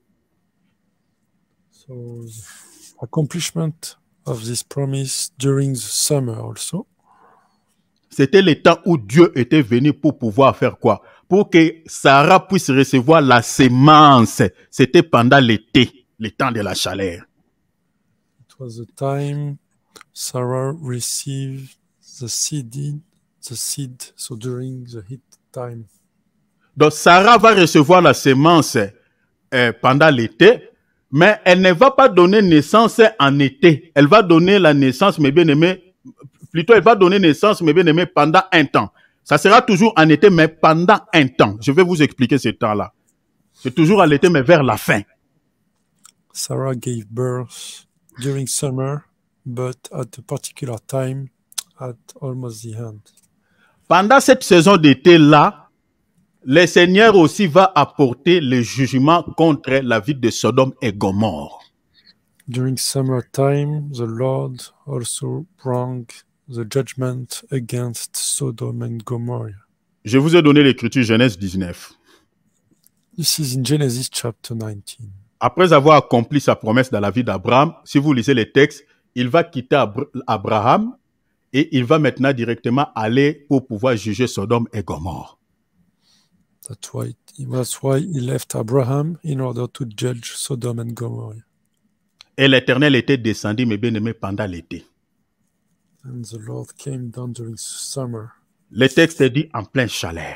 So the accomplishment of this promise during the summer also. C'était le temps où Dieu était venu pour pouvoir faire quoi? Pour que Sarah puisse recevoir la sémence. C'était pendant l'été, le temps de la chaleur. It was the time Sarah received the seed, so during the heat time. Donc Sarah va recevoir la sémence pendant l'été, mais elle ne va pas donner naissance en été. Elle va donner la naissance, mes bien-aimés, plutôt elle va donner naissance, mes bien-aimés, pendant un temps. Ça sera toujours en été, mais pendant un temps. Je vais vous expliquer ce temps-là. C'est toujours en l'été, mais vers la fin. Sarah gave birth during summer, but at a particular time, at almost the end. Pendant cette saison d'été-là, le Seigneur aussi va apporter le jugement contre la ville de Sodome et Gomorrhe. During summertime, the Lord also brought the judgment against Sodom and Gomorrah. Je vous ai donné l'écriture Genèse 19. This is in Genesis chapter 19. Après avoir accompli sa promesse dans la vie d'Abraham, si vous lisez les textes, il va quitter Abraham et il va maintenant directement aller pour pouvoir juger Sodome et Gomorrhe. That's why he left Abraham in order to judge Sodom and Gomorrah. Et l'Éternel était descendu, mes bien-aimés, pendant l'été. And the Lord came down during summer. Le texte dit en pleine chaleur.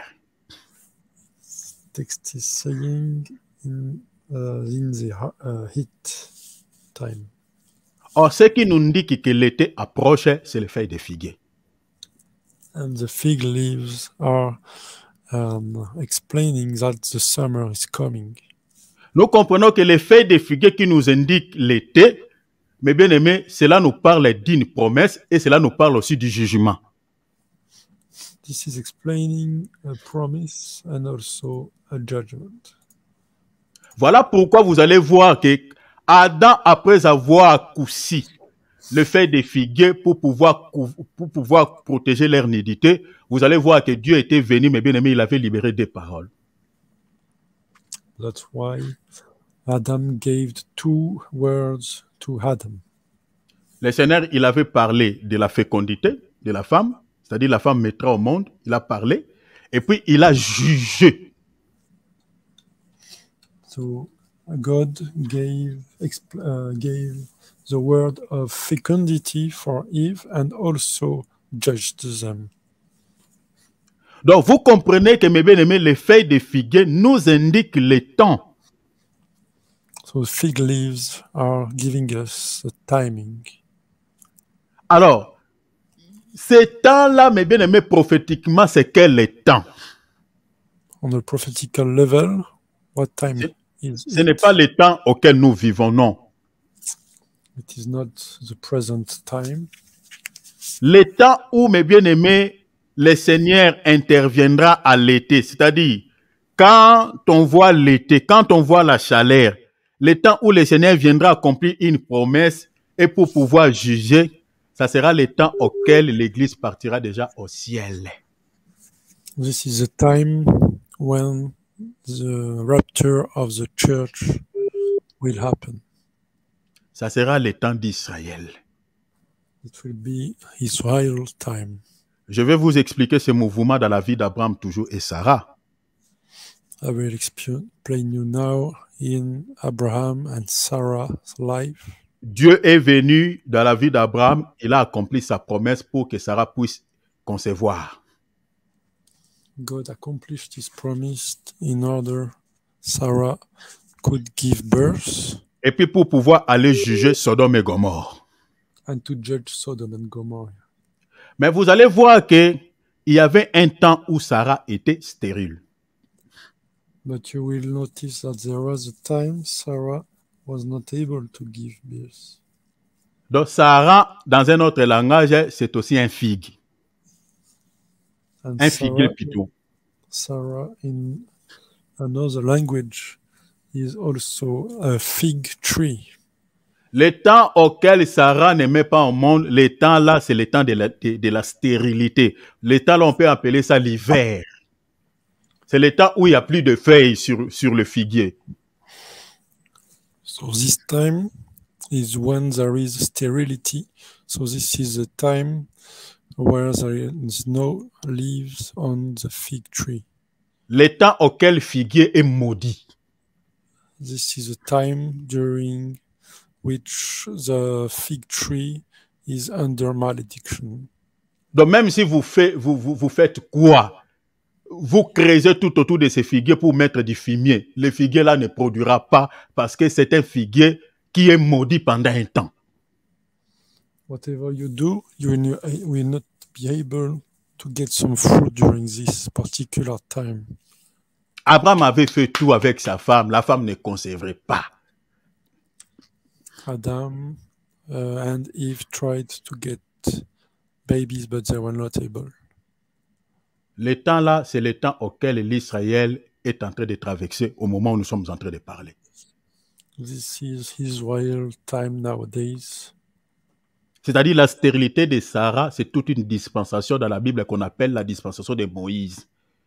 Text is saying in the heat time. Or, ce qui nous indique que l'été approche, c'est le feuille de figuier. And the fig leaves are explaining that the summer is coming. Nous comprenons que les feuilles de figuier qui nous indiquent l'été, mais bien aimé, cela nous parle d'une promesse et cela nous parle aussi du jugement. This is explaining a promise and also a judgment. Voilà pourquoi vous allez voir que Adam, après avoir cousu le feuille de figuier pour pouvoir protéger leur nudité, vous allez voir que Dieu était venu, mais bien aimé, il avait libéré des paroles. That's why Adam gave 2 words to Adam. Le Seigneur, il avait parlé de la fécondité de la femme, c'est-à-dire la femme mettra au monde, il a parlé, et puis il a jugé. So God gave the word of fecundity for Eve and also judged them. Donc vous comprenez que mes bien-aimés, les feuilles de figuier nous indiquent le temps. So fig leaves are giving us the timing. Alors, ces temps-là, mes bien-aimés, prophétiquement, c'est quel temps? On a prophetical level, what time is Ce n'est it? pas le temps auquel nous vivons, non. It is not the present time. Le temps où, mes bien-aimés, le Seigneur interviendra à l'été, c'est-à-dire quand on voit l'été, quand on voit la chaleur, le temps où le Seigneur viendra accomplir une promesse et pour pouvoir juger, ça sera le temps auquel l'Église partira déjà au ciel. This is the time when the rapture of the church will happen. Ça sera le temps d'Israël. It will be Israel time. Je vais vous expliquer ce mouvement dans la vie d'Abraham toujours et Sarah. I will explain you now in Abraham and Sarah's life. Dieu est venu dans la vie d'Abraham, il a accompli sa promesse pour que Sarah puisse concevoir. God accomplished his promise in order Sarah could give birth. Et puis pour pouvoir aller juger Sodome et Gomorrhe. And to judge Sodom and Gomorrah. Mais vous allez voir qu'il y avait un temps où Sarah était stérile. But you will notice that there was a time Sarah was not able to give birth. Donc Sarah, dans un autre langage, c'est aussi un figue. And Un figuier plutôt. Sarah, in another language, is also a fig tree. Le temps auquel Sarah ne met pas au monde, le temps là, c'est le temps de la stérilité. Le temps là, on peut appeler ça l'hiver. C'est le temps où il n'y a plus de feuilles sur le figuier. So this time is when there is sterility. So this is the time where there is no leaves on the fig tree. Le temps auquel le figuier est maudit. This is the time during which the fig tree is under malediction. Donc même si vous faites quoi? Vous creusez tout autour de ces figuiers pour mettre du fumier. Le figuier là ne produira pas parce que c'est un figuier qui est maudit pendant un temps. Whatever you do, you will not be able to get some fruit during this particular time. Abraham avait fait tout avec sa femme. La femme ne conserverait pas. Adam and Eve tried to get babies, but they were not able. Le temps là, c'est le temps auquel l'Israël est en train de traverser au moment où nous sommes en train de parler. This is Israel time nowadays. C'est-à-dire la stérilité de Sarah, c'est toute une dispensation dans la Bible qu'on appelle la dispensation de Moïse.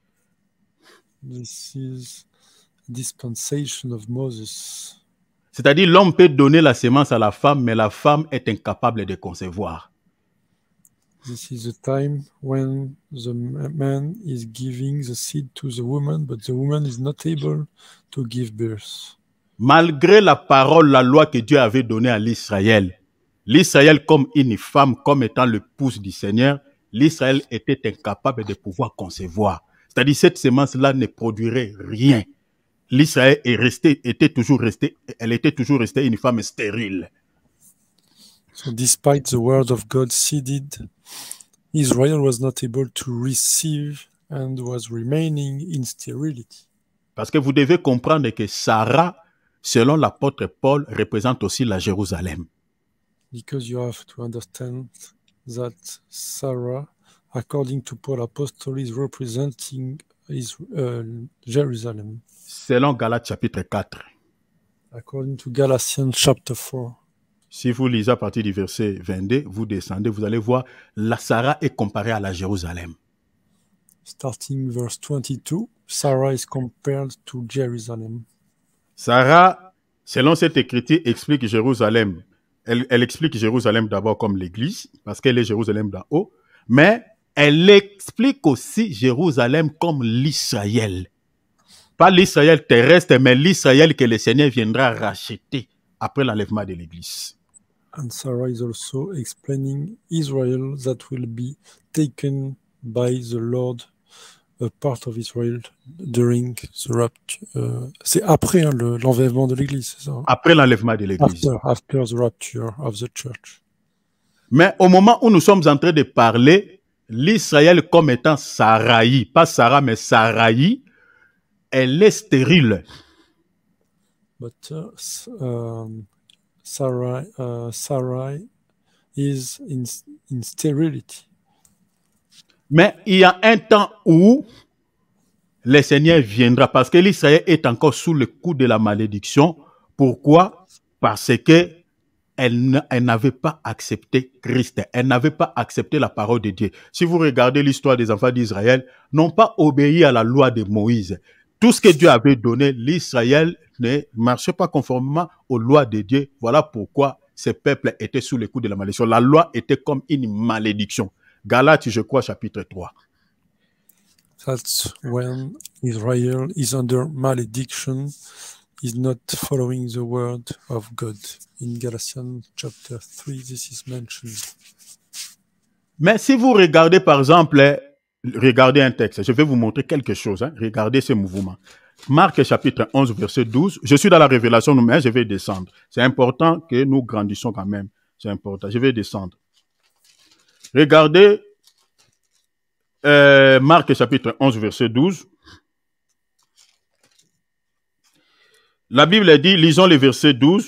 This is dispensation of Moses. C'est-à-dire l'homme peut donner la sémence à la femme, mais la femme est incapable de concevoir. This is the time when the man is giving the seed to the woman, but the woman is not able to give birth. Malgré la parole, la loi que Dieu avait donnée à l'Israël, l'Israël comme une femme, comme étant l'épouse du Seigneur, l'Israël était incapable de pouvoir concevoir. C'est-à-dire cette sémence-là ne produirait rien. L'Israël était toujours restée une femme stérile. So despite the word of God seeded, Israel was not able to receive and was remaining in sterility. Parce que vous devez comprendre que Sarah, selon l'apôtre Paul, représente aussi la Jérusalem. Because you have to understand that Sarah, according to Paul Apostle, is representing Jerusalem. Selon Galates chapitre 4. According to Galatians chapter 4. Si vous lisez à partir du verset 22, vous descendez, vous allez voir, la Sarah est comparée à la Jérusalem. Starting verse 22, Sarah is compared to Jerusalem. Sarah, selon cette écriture, explique Jérusalem. Elle explique Jérusalem d'abord comme l'église, parce qu'elle est Jérusalem d'en haut, mais elle explique aussi Jérusalem comme l'Israël. Pas l'Israël terrestre, mais l'Israël que le Seigneur viendra racheter après l'enlèvement de l'église. And Sarah is also explaining Israel that will be taken by the Lord a part of Israel during the rapture. C'est après l'enlèvement de l'Église, c'est ça? Après l'enlèvement de l'Église. After the rapture of the church. Mais au moment où nous sommes en train de parler, l'Israël comme étant Saraï, pas Sarah, mais Saraï, elle est stérile. But Sarai is in sterility. Mais il y a un temps où le Seigneur viendra parce que l'Israël est encore sous le coup de la malédiction. Pourquoi? Parce que elle n'avait pas accepté Christ. Elle n'avait pas accepté la parole de Dieu. Si vous regardez l'histoire des enfants d'Israël, n'ont pas obéi à la loi de Moïse. Tout ce que Dieu avait donné, l'Israël ne marchait pas conformément aux lois de Dieu. Voilà pourquoi ces peuples étaient sous le coup de la malédiction. La loi était comme une malédiction. Galates, je crois, chapitre 3. That's when Israel is under malediction, is not following the word of God. In Galatians chapter 3, this is mentioned. Mais si vous regardez, par exemple, regardez un texte, je vais vous montrer quelque chose. Regardez ce mouvement. Marc chapitre 11, verset 12. Je suis dans la révélation, mais je vais descendre. C'est important que nous grandissions quand même. C'est important. Je vais descendre. Regardez Marc chapitre 11, verset 12. La Bible dit, lisons le verset 12.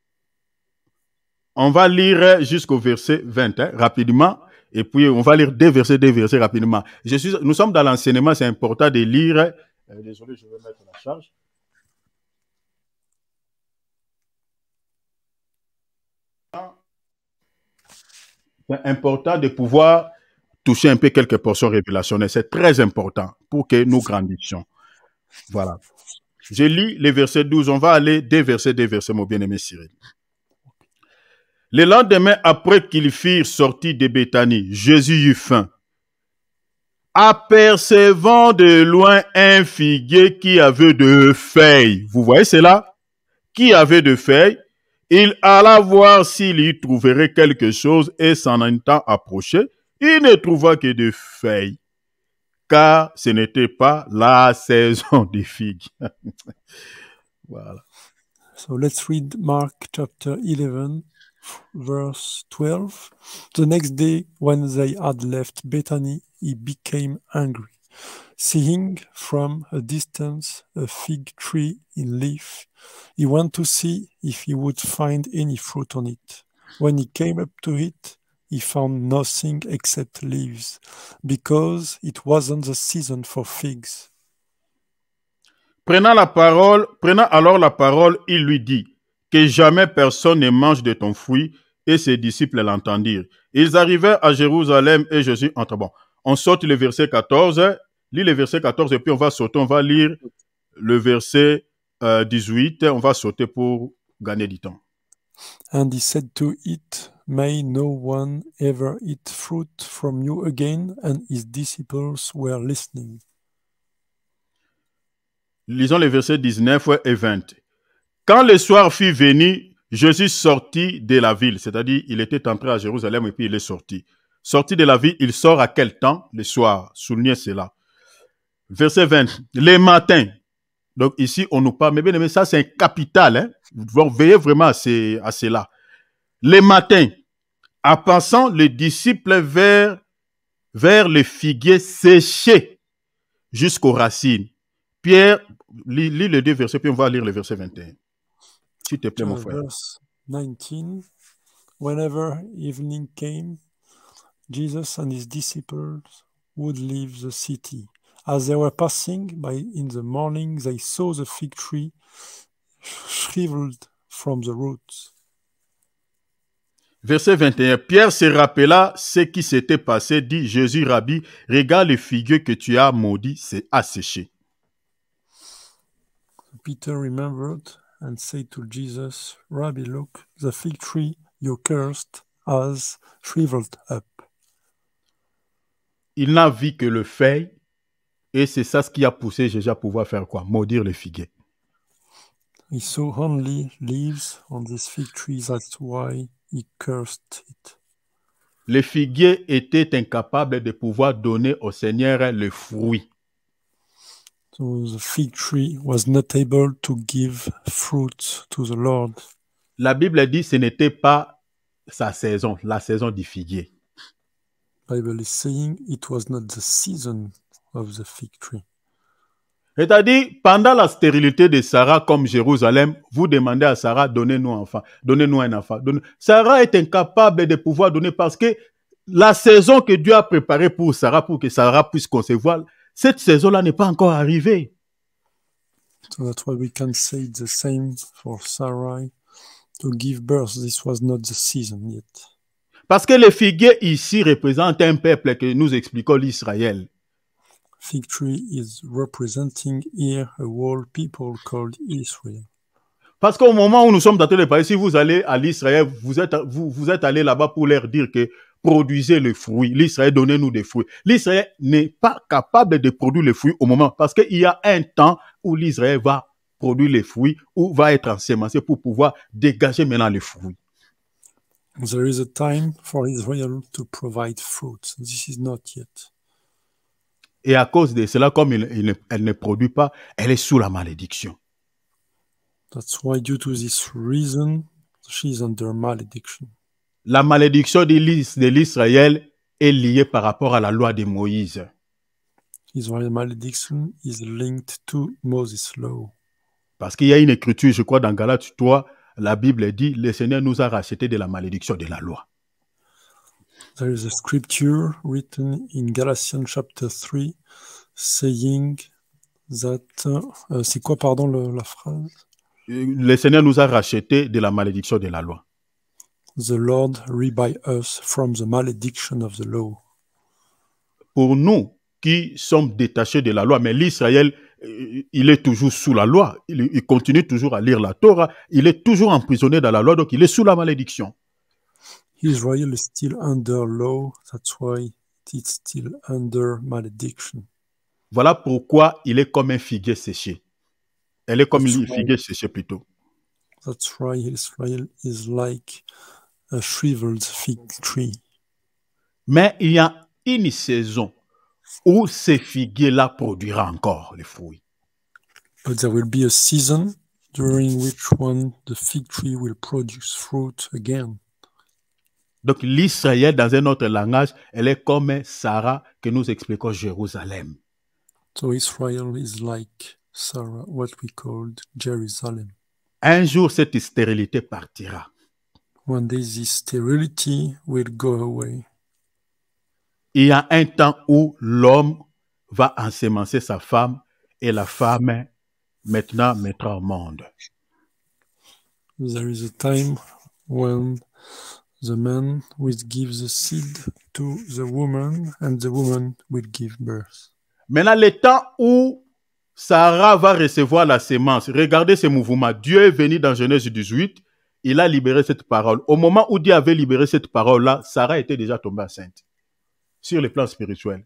On va lire jusqu'au verset 20, rapidement. Et puis, on va lire deux versets rapidement. Nous sommes dans l'enseignement, c'est important de lire. Désolé, je vais mettre la charge. C'est important de pouvoir toucher un peu quelques portions révélationnelles. C'est très important pour que nous grandissions. Voilà. Je lis les versets 12. On va aller des versets, mon bien-aimé Cyril. Le lendemain, après qu'ils firent sortir de Béthanie, Jésus eut faim. Apercevant de loin un figuier qui avait de feuilles. Vous voyez cela? Qui avait de feuilles? Il alla voir s'il y trouverait quelque chose et s'en étant approché, il ne trouva que des feuilles, car ce n'était pas la saison des figues. Voilà. So let's read Mark chapter 11, verse 12. The next day, when they had left Bethany, he became angry. Seeing from a distance a fig tree in leaf, he went to see if he would find any fruit on it. When he came up to it, he found nothing except leaves, because it wasn't the season for figs. Prenant alors la parole, il lui dit que jamais personne ne mange de ton fruit, et ses disciples l'entendirent. Ils arrivèrent à Jérusalem et Jésus entre. Bon, on saute le verset 14, lis le verset 14 et puis on va sauter, on va lire le verset 18, on va sauter pour gagner du temps. And he said to it, May no one ever eat fruit from you again, and his disciples were listening. Lisons les versets 19 et 20. Quand le soir fut venu, Jésus sortit de la ville, c'est-à-dire il était entré à Jérusalem et puis il est sorti. Sorti de la ville, il sort à quel temps? Le soir. Soulignez cela. Verset 20. Les matins. Donc ici, on nous parle, mais bien aimé, ça c'est un capital. Hein? Vous veillez vraiment à cela. Les matins, en passant les disciples vers le figuier séché jusqu'aux racines. Pierre, lis les deux versets, puis on va lire le verset 21. S'il te plaît, mon frère. Verse 19. Whenever evening came, Jesus and his disciples would leave the city. As they were passing by in the morning, they saw the fig tree shriveled from the roots. Verset 21. Pierre se rappela ce qui s'était passé, dit Jésus, Rabbi, regarde le figuier que tu as maudit, c'est asséché. Peter remembered and said to Jesus, Rabbi, look, the fig tree you cursed has shriveled up. Il n'a vu que le feuille, et c'est ça ce qui a poussé Jésus à pouvoir faire quoi? Maudire le figuier. He saw only leaves on this fig tree, that's why he cursed it. Le figuier était incapable de pouvoir donner au Seigneur le fruit. So the fig tree was not able to give fruit to the Lord. La Bible dit que ce n'était pas sa saison, la saison du figuier. Bible is saying it was not the season of the fig tree. C'est-à-dire, pendant la stérilité de Sarah comme Jérusalem, vous demandez à Sarah, donnez-nous un enfant, donnez-nous un enfant. Sarah est incapable de pouvoir donner parce que la saison que Dieu a préparée pour Sarah, pour que Sarah puisse concevoir, cette saison-là n'est pas encore arrivée. So that's why we can say the same for Sarai to give birth. This was not the season yet. Parce que le figuier ici représente un peuple que nous expliquons l'Israël. Fig tree is representing here a whole people called Israel. Parce qu'au moment où nous sommes en train de parler, si vous allez à l'Israël, vous êtes allé là-bas pour leur dire que produisez le fruit. L'Israël, donnez-nous des fruits. L'Israël n'est pas capable de produire les fruits au moment, parce qu'il y a un temps où l'Israël va produire les fruits, ou va être ensemencé pour pouvoir dégager maintenant les fruits. There is a time for Israel to provide fruit. This is not yet. Et à cause de cela, comme elle ne produit pas, elle est sous la malédiction. That's why, due to this reason, she is under malediction. La malédiction de l'Israël est liée par rapport à la loi de Moïse. Israel malediction is linked to Moses' law. Parce qu'il y a une écriture, je crois, dans Galates 3, la Bible dit, le Seigneur nous a rachetés de la malédiction de la loi. There is a scripture written in Galatians chapter 3 saying that... c'est quoi, pardon, la phrase? Le Seigneur nous a rachetés de la malédiction de la loi. The Lord rebuy us from the malediction of the law. Pour nous qui sommes détachés de la loi, mais l'Israël, il est toujours sous la loi. Il continue toujours à lire la Torah. Il est toujours emprisonné dans la loi, donc il est sous la malédiction. Israel is still under law, that's why it's still under malediction. Voilà pourquoi il est comme un figuier séché. Elle est comme un figuier séché plutôt. That's why Israel is like a shriveled fig tree. Mais il y a une saison où ces figuiers-là produira encore les fruits. But there will be a season during which one the fig tree will produce fruit again. Donc l'Israël, dans un autre langage, elle est comme Sarah que nous expliquons Jérusalem. So Israel is like Sarah, what we called Jerusalem. Un jour, cette stérilité partira. One day this sterility will go away. Il y a un temps où l'homme va ensemencer sa femme et la femme maintenant mettra au monde. There is a time when the man will give the seed to the woman and the woman will give birth. Maintenant, le temps où Sarah va recevoir la sémence, regardez ce mouvement. Dieu est venu dans Genèse 18, il a libéré cette parole. Au moment où Dieu avait libéré cette parole-là, Sarah était déjà tombée enceinte, sur le plan spirituel.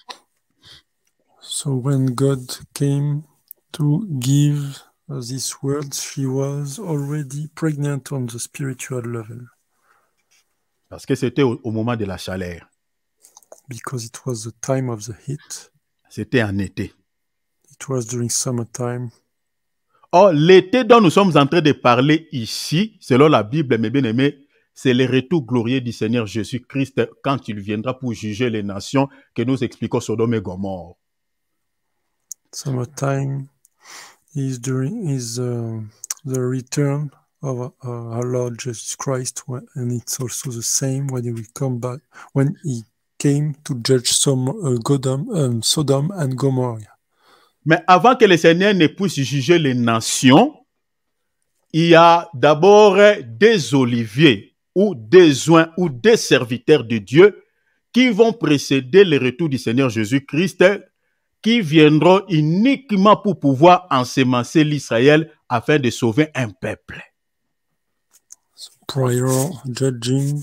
So when God came to give these words, she was already pregnant on the spiritual level. Parce que c'était au moment de la chaleur. Because it was the time of the heat. C'était en été. It was during summertime. Or, l'été dont nous sommes en train de parler ici, selon la Bible, mes bien-aimés, c'est le retour glorieux du Seigneur Jésus-Christ quand il viendra pour juger les nations que nous expliquons Sodome et Gomorrhe. Summertime is the return of our Lord Jesus Christ, and it's also the same when he will come back, when he came to judge Sodom and Gomorrah. Mais avant que le Seigneur ne puisse juger les nations, il y a d'abord des oliviers ou des oins ou des serviteurs de Dieu qui vont précéder le retour du Seigneur Jésus-Christ, qui viendront uniquement pour pouvoir ensemencer l'Israël afin de sauver un peuple. So prior judging,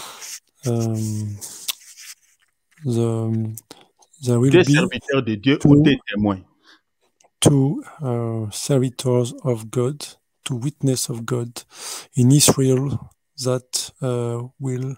there will des be serviteurs de Dieu ou des témoins. Two servitors of God, two witnesses of God in Israel that will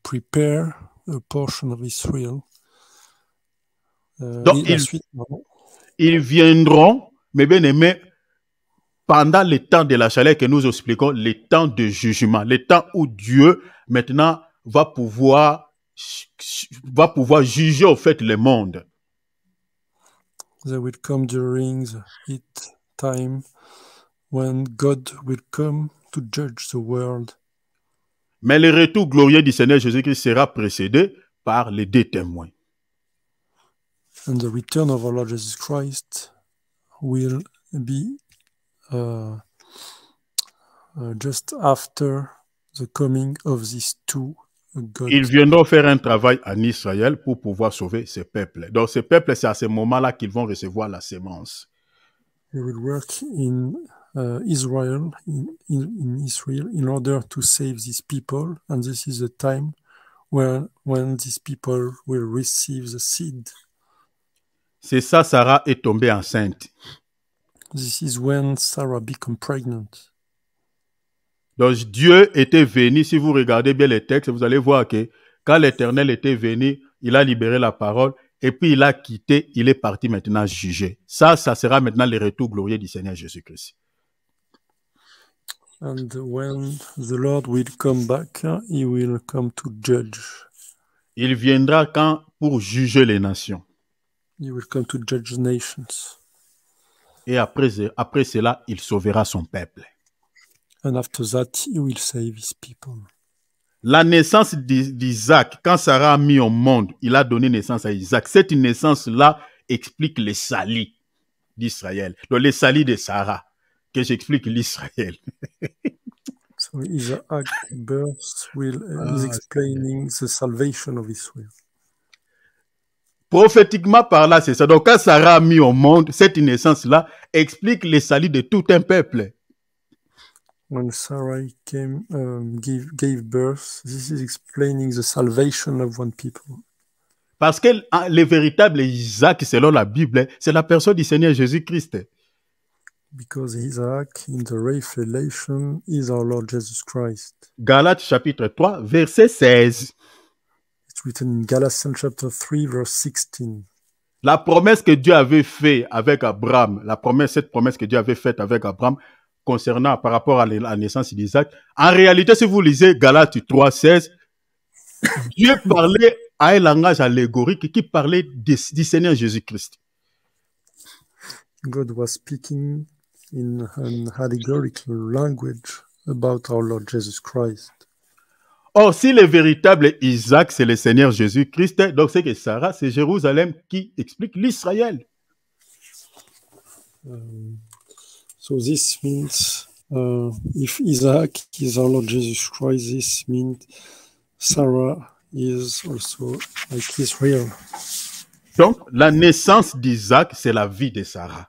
prepare a portion of Israel. Donc, ils viendront, mes bien-aimés, pendant le temps de la chaleur que nous expliquons, le temps de jugement, le temps où Dieu maintenant va pouvoir juger au fait le monde. They will come during the heat time when God will come to judge the world. Mais le retour glorieux du Seigneur Jésus-Christ sera précédé par les deux témoins. And the return of our Lord Jesus Christ will be just after the coming of these two gods. Ils viendront faire un travail en Israël pour pouvoir sauver ces peuples. Donc ces peuples, c'est à ce moment-là qu'ils vont recevoir la sémence. They will work in Israel, in Israel, in order to save these people, and this is the time when these people will receive the seed. C'est ça, Sarah est tombée enceinte. This is when Sarah became pregnant. Donc Dieu était venu, si vous regardez bien les textes, vous allez voir que quand l'Éternel était venu, il a libéré la parole et puis il a quitté, il est parti maintenant juger. Ça sera maintenant le retour glorieux du Seigneur Jésus-Christ. And when the Lord will come back, he will come to judge. Il viendra quand pour juger les nations. He will come to judge the nations. Et après cela, il sauvera son peuple. And after that, he will save his people. La naissance d'Isaac, quand Sarah a mis au monde, il a donné naissance à Isaac. Cette naissance-là explique les salis d'Israël. Donc les salis de Sarah, que j'explique l'Israël. So Isaac's birth is explaining the salvation of Israel. Prophétiquement par là, c'est ça. Donc quand Sarah a mis au monde, cette naissance-là explique les salis de tout un peuple. When Sarah gave birth, this is explaining the salvation of one people. Parce que le véritable Isaac, selon la Bible, c'est la personne du Seigneur Jésus-Christ. Because Isaac, in the revelation, is our Lord Jesus Christ. Galates chapitre 3, verset 16. It's written in Galatians chapter 3, verse 16. La promesse que Dieu avait faite avec Abraham, cette promesse que Dieu avait faite avec Abraham, concernant par rapport à la naissance d'Isaac, en réalité, si vous lisez Galates 3, 16, Dieu parlait à un langage allégorique qui parlait du Seigneur Jésus-Christ. God was speaking in an allegorical language about our Lord Jesus Christ. Or, si le véritable Isaac, c'est le Seigneur Jésus-Christ, donc c'est que Sarah, c'est Jérusalem qui explique l'Israël. So this means if Isaac is our Lord Jesus Christ, this means Sarah is also like Israel. Donc, la naissance d'Isaac, c'est la vie de Sarah.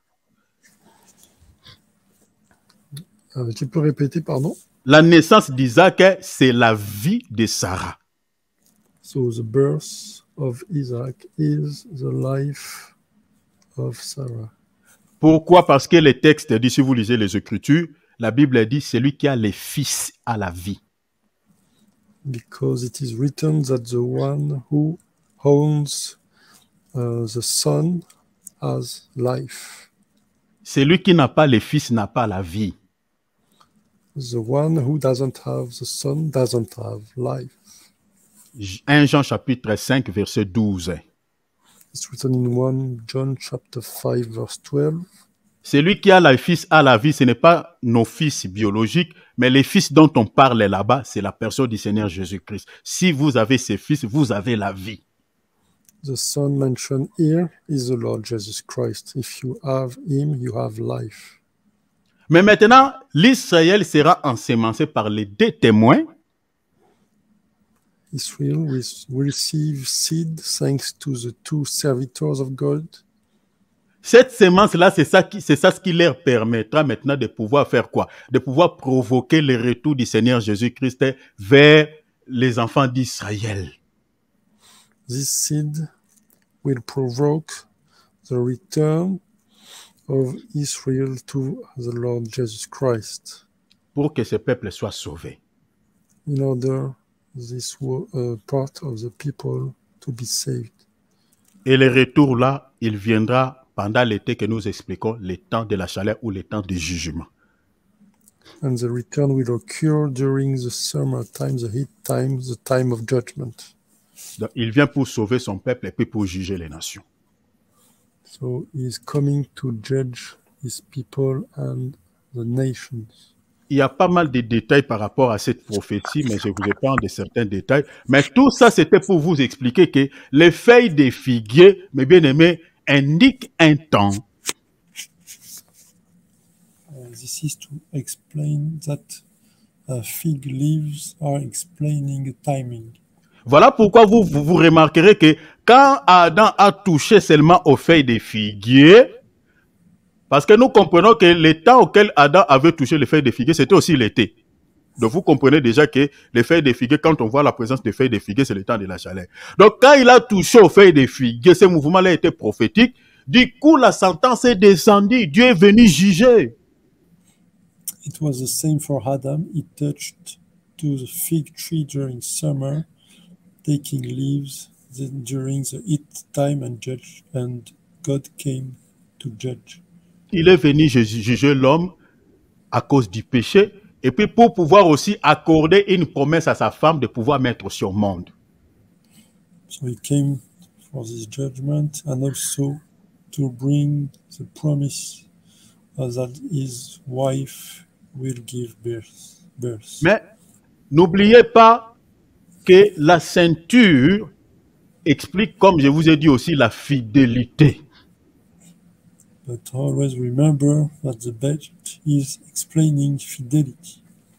Tu peux répéter, pardon? La naissance d'Isaac, c'est la vie de Sarah. So the birth of Isaac is the life of Sarah. Pourquoi? Parce que le texte dit, si vous lisez les Écritures, la Bible dit, celui qui a les fils a la vie. Because it is written that the one who owns the son has life. Celui qui n'a pas les fils n'a pas la vie. The one who doesn't have the son doesn't have life. 1 Jean chapitre 5, verset 12. It's written in 1 John chapter 5, verse 12. Celui qui a les fils a la vie, ce n'est pas nos fils biologiques, mais les fils dont on parle là-bas, c'est la personne du Seigneur Jésus-Christ. Si vous avez ces fils, vous avez la vie. The son mentioned here is the Lord Jesus Christ. If you have him, you have life. Mais maintenant, l'Israël sera ensemencé par les deux témoins. Israel will receive seed thanks to the two servitors of God. Cette semence-là, c'est ça ce qui leur permettra maintenant de pouvoir faire quoi? De pouvoir provoquer le retour du Seigneur Jésus-Christ vers les enfants d'Israël. This seed will provoke the return of Israel to the Lord Jesus Christ. Pour que ce peuple soit sauvé. In order this part of the people to be saved. Et le retour là, il viendra pendant l'été que nous expliquons, les temps de la chaleur ou les temps du jugement. And the return will occur during the summer time, the heat time, the time of judgment. Donc, il vient pour sauver son peuple et puis pour juger les nations. So he is coming to judge his people and the nations. Il y a pas mal de détails par rapport à cette prophétie, mais je vous épargne de certains détails. Mais tout ça, c'était pour vous expliquer que les feuilles des figuiers, mes bien-aimés, indiquent un temps. This is to explain that fig leaves are explaining a timing. Voilà pourquoi vous remarquerez que quand Adam a touché seulement aux feuilles des figuiers, parce que nous comprenons que le temps auquel Adam avait touché les feuilles de figuier, c'était aussi l'été. Donc vous comprenez déjà que les feuilles de figuier, quand on voit la présence des feuilles de figuier, c'est le temps de la chaleur. Donc quand il a touché aux feuilles de figuier, ce mouvement-là était prophétique. Du coup, la sentence est descendue. Dieu est venu juger. It was the same for Adam. He touched to the fig tree during summer, taking leaves during the heat time and God came to judge. Il est venu juger l'homme à cause du péché et puis pour pouvoir aussi accorder une promesse à sa femme de pouvoir mettre sur le monde. So he came for this judgment and also to bring the promise that his wife will give birth. Mais n'oubliez pas que la ceinture explique, comme je vous ai dit aussi, la fidélité. But always remember that the belt is explaining fidelity.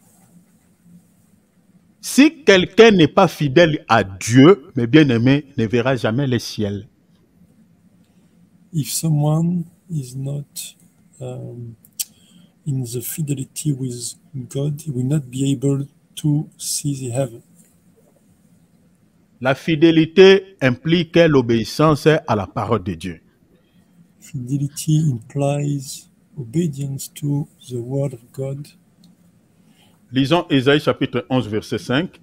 Si quelqu'un n'est pas fidèle à Dieu, mes bien-aimés, ne verra jamais le ciel. If someone is not in the fidelity with God, he will not be able to see the heaven. La fidélité implique l'obéissance à la parole de Dieu. Fidelity implies obedience to the word of God. Lisons Ésaïe chapitre 11, verset 5.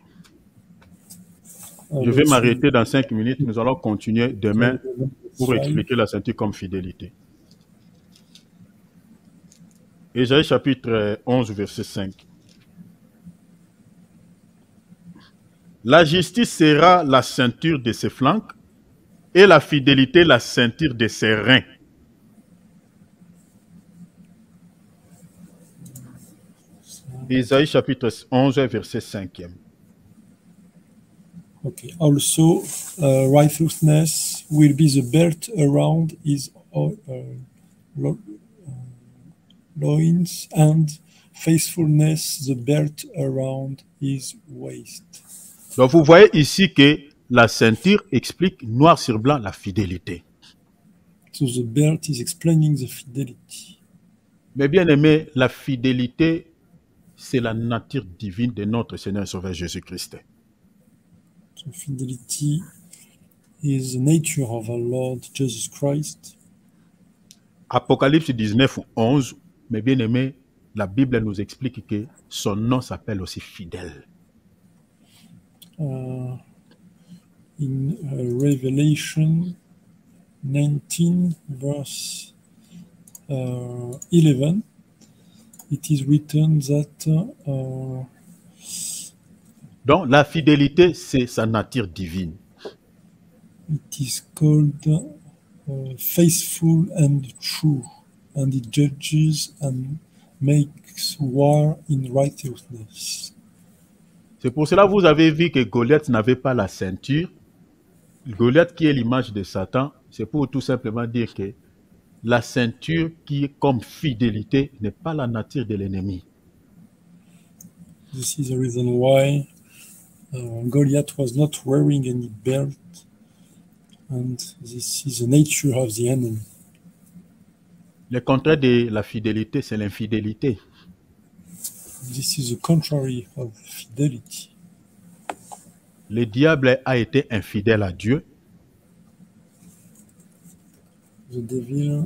Je vais m'arrêter dans 5 minutes. Nous allons continuer demain pour expliquer la ceinture comme fidélité. Ésaïe chapitre 11, verset 5. La justice sera la ceinture de ses flancs et la fidélité la ceinture de ses reins. Ésaïe chapitre 11, verset 5. Okay. Also, righteousness will be the belt around his loins, and faithfulness the belt around his waist. Donc vous voyez ici que la ceinture explique noir sur blanc la fidélité. So the belt is explaining the fidelity. Mais bien aimé, la fidélité, c'est la nature divine de notre Seigneur et Sauveur Jésus-Christ. So fidelity is the nature of our Lord Jesus Christ. Apocalypse 19, 11, mais bien aimé, la Bible nous explique que son nom s'appelle aussi fidèle. In Revelation 19, verse 11, it is written that Donc la fidélité, c'est sa nature divine. it is called faithful and true, and it judges and makes war in righteousness. C'est pour cela que vous avez vu que Goliath n'avait pas la ceinture. Goliath, qui est l'image de Satan, c'est pour tout simplement dire que la ceinture qui est comme fidélité n'est pas la nature de l'ennemi. This is the reason why Goliath was not wearing any belt, and this is the nature of the enemy. Le contraire de la fidélité, c'est l'infidélité. This is the contrary of fidelity. Le diable a été infidèle à Dieu. The devil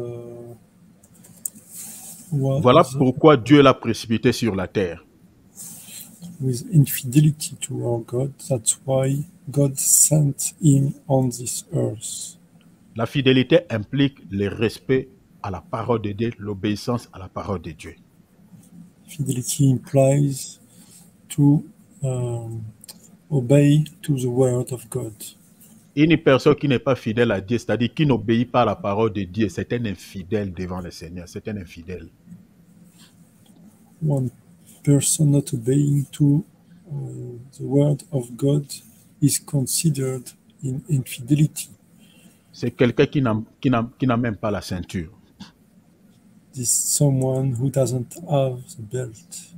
was Voilà pourquoi Dieu l'a précipité sur la terre. with infidelity to our God. That's why God sent him on this earth. La fidélité implique le respect à la parole de Dieu, l'obéissance à la parole de Dieu. Fidelity implies to obey to the word of God. Une personne qui n'est pas fidèle à Dieu, c'est-à-dire qui n'obéit pas à la parole de Dieu, c'est un infidèle devant le Seigneur, c'est un infidèle. One person not obeying to the word of God is considered in infidelity. C'est quelqu'un qui n'a même pas la ceinture. This is someone who doesn't have the belt.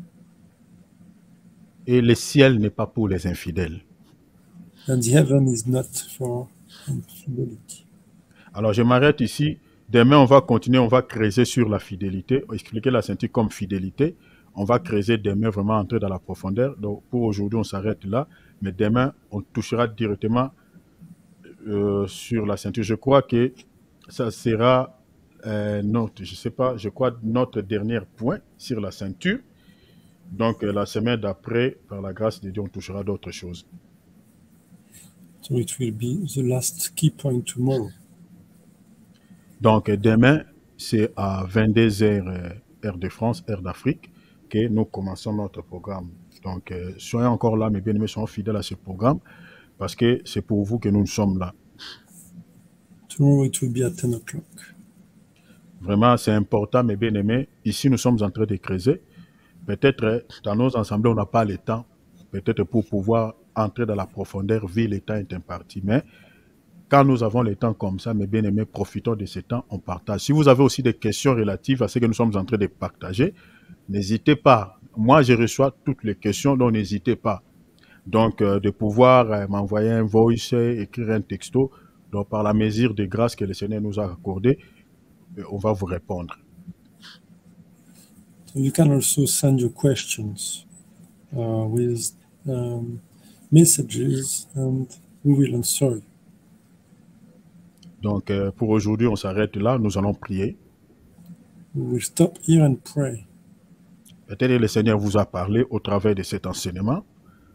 Et le ciel n'est pas pour les infidèles. And the heaven is not for infidelity. Alors je m'arrête ici. Demain, on va continuer, on va creuser sur la fidélité, expliquer la ceinture comme fidélité. On va creuser demain, vraiment entrer dans la profondeur. Donc pour aujourd'hui, on s'arrête là. Mais demain, on touchera directement sur la ceinture. Je crois que ça sera notre dernier point sur la ceinture. Donc la semaine d'après, par la grâce de Dieu, on touchera d'autres choses. So it will be the last key point tomorrow. Donc demain, c'est à 22h heure de France, heure d'Afrique, que nous commençons notre programme. Donc soyez encore là, mes bien-aimés, soyez fidèles à ce programme, parce que c'est pour vous que nous sommes là. Tomorrow it will be at 10 o'clock. Vraiment, c'est important, mes bien-aimés. Ici, nous sommes en train de creuser. Peut-être dans nos assemblées, on n'a pas le temps, peut-être pour pouvoir entrer dans la profondeur, vu le temps est imparti. Mais quand nous avons le temps comme ça, mes bien-aimés, profitons de ce temps, on partage. Si vous avez aussi des questions relatives à ce que nous sommes en train de partager, n'hésitez pas. Moi, je reçois toutes les questions, donc n'hésitez pas. Donc, de pouvoir m'envoyer un voice, écrire un texto, donc par la mesure de grâce que le Seigneur nous a accordée, on va vous répondre. So you can also send your questions with messages and we will answer you. Donc, pour aujourd'hui, on s'arrête là. Nous allons prier. We will stop here and pray. Peut-être que le Seigneur vous a parlé au travers de cet enseignement.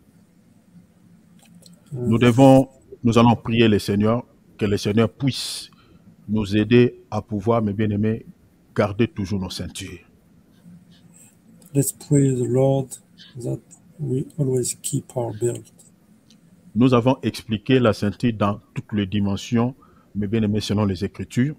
Nous allons prier le Seigneur, que le Seigneur puisse nous aider à pouvoir, mes bien-aimés, garder toujours nos ceintures. Let's pray the Lord that we always keep our belt. Nous avons expliqué la ceinture dans toutes les dimensions, mes bien-aimés, selon les Écritures.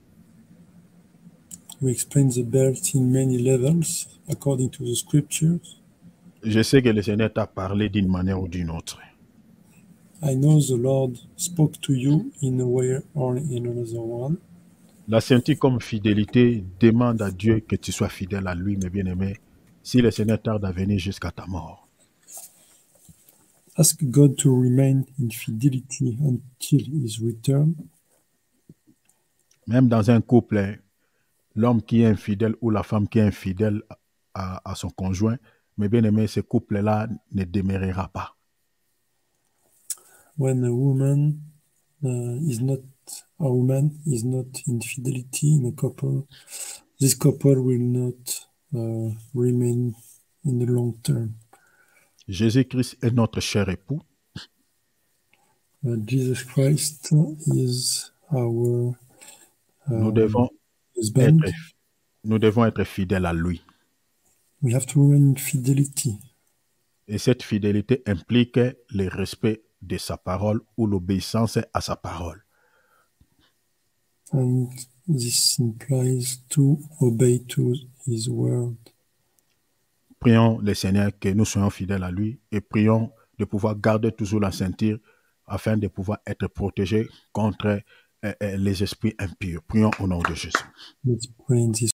We explain the belt in many levels according to the scriptures. Je sais que le Seigneur t'a parlé d'une manière ou d'une autre. I know the Lord spoke to you in a way or in another one. La ceinture comme fidélité demande à Dieu que tu sois fidèle à lui, mes bien-aimés, si le Seigneur tarde à venir jusqu'à ta mort. Ask God to remain in fidelity until his return. Même dans un couple, l'homme qui est infidèle ou la femme qui est infidèle à son conjoint, mes bien-aimés, ce couple-là ne demeurera pas. When a woman is not in fidelity in a couple, this couple will not remain in the long term. Jésus-Christ est notre cher époux. Jesus Christ is our Nous devons husband. être fidèles à lui. We have to remain in fidelity. Et cette fidélité implique le respect de sa parole ou l'obéissance à sa parole. And this implies to obey to his word. Prions le Seigneur que nous soyons fidèles à lui et prions de pouvoir garder toujours la ceinture afin de pouvoir être protégés contre les esprits impurs. Prions au nom de Jésus. Let's pray in this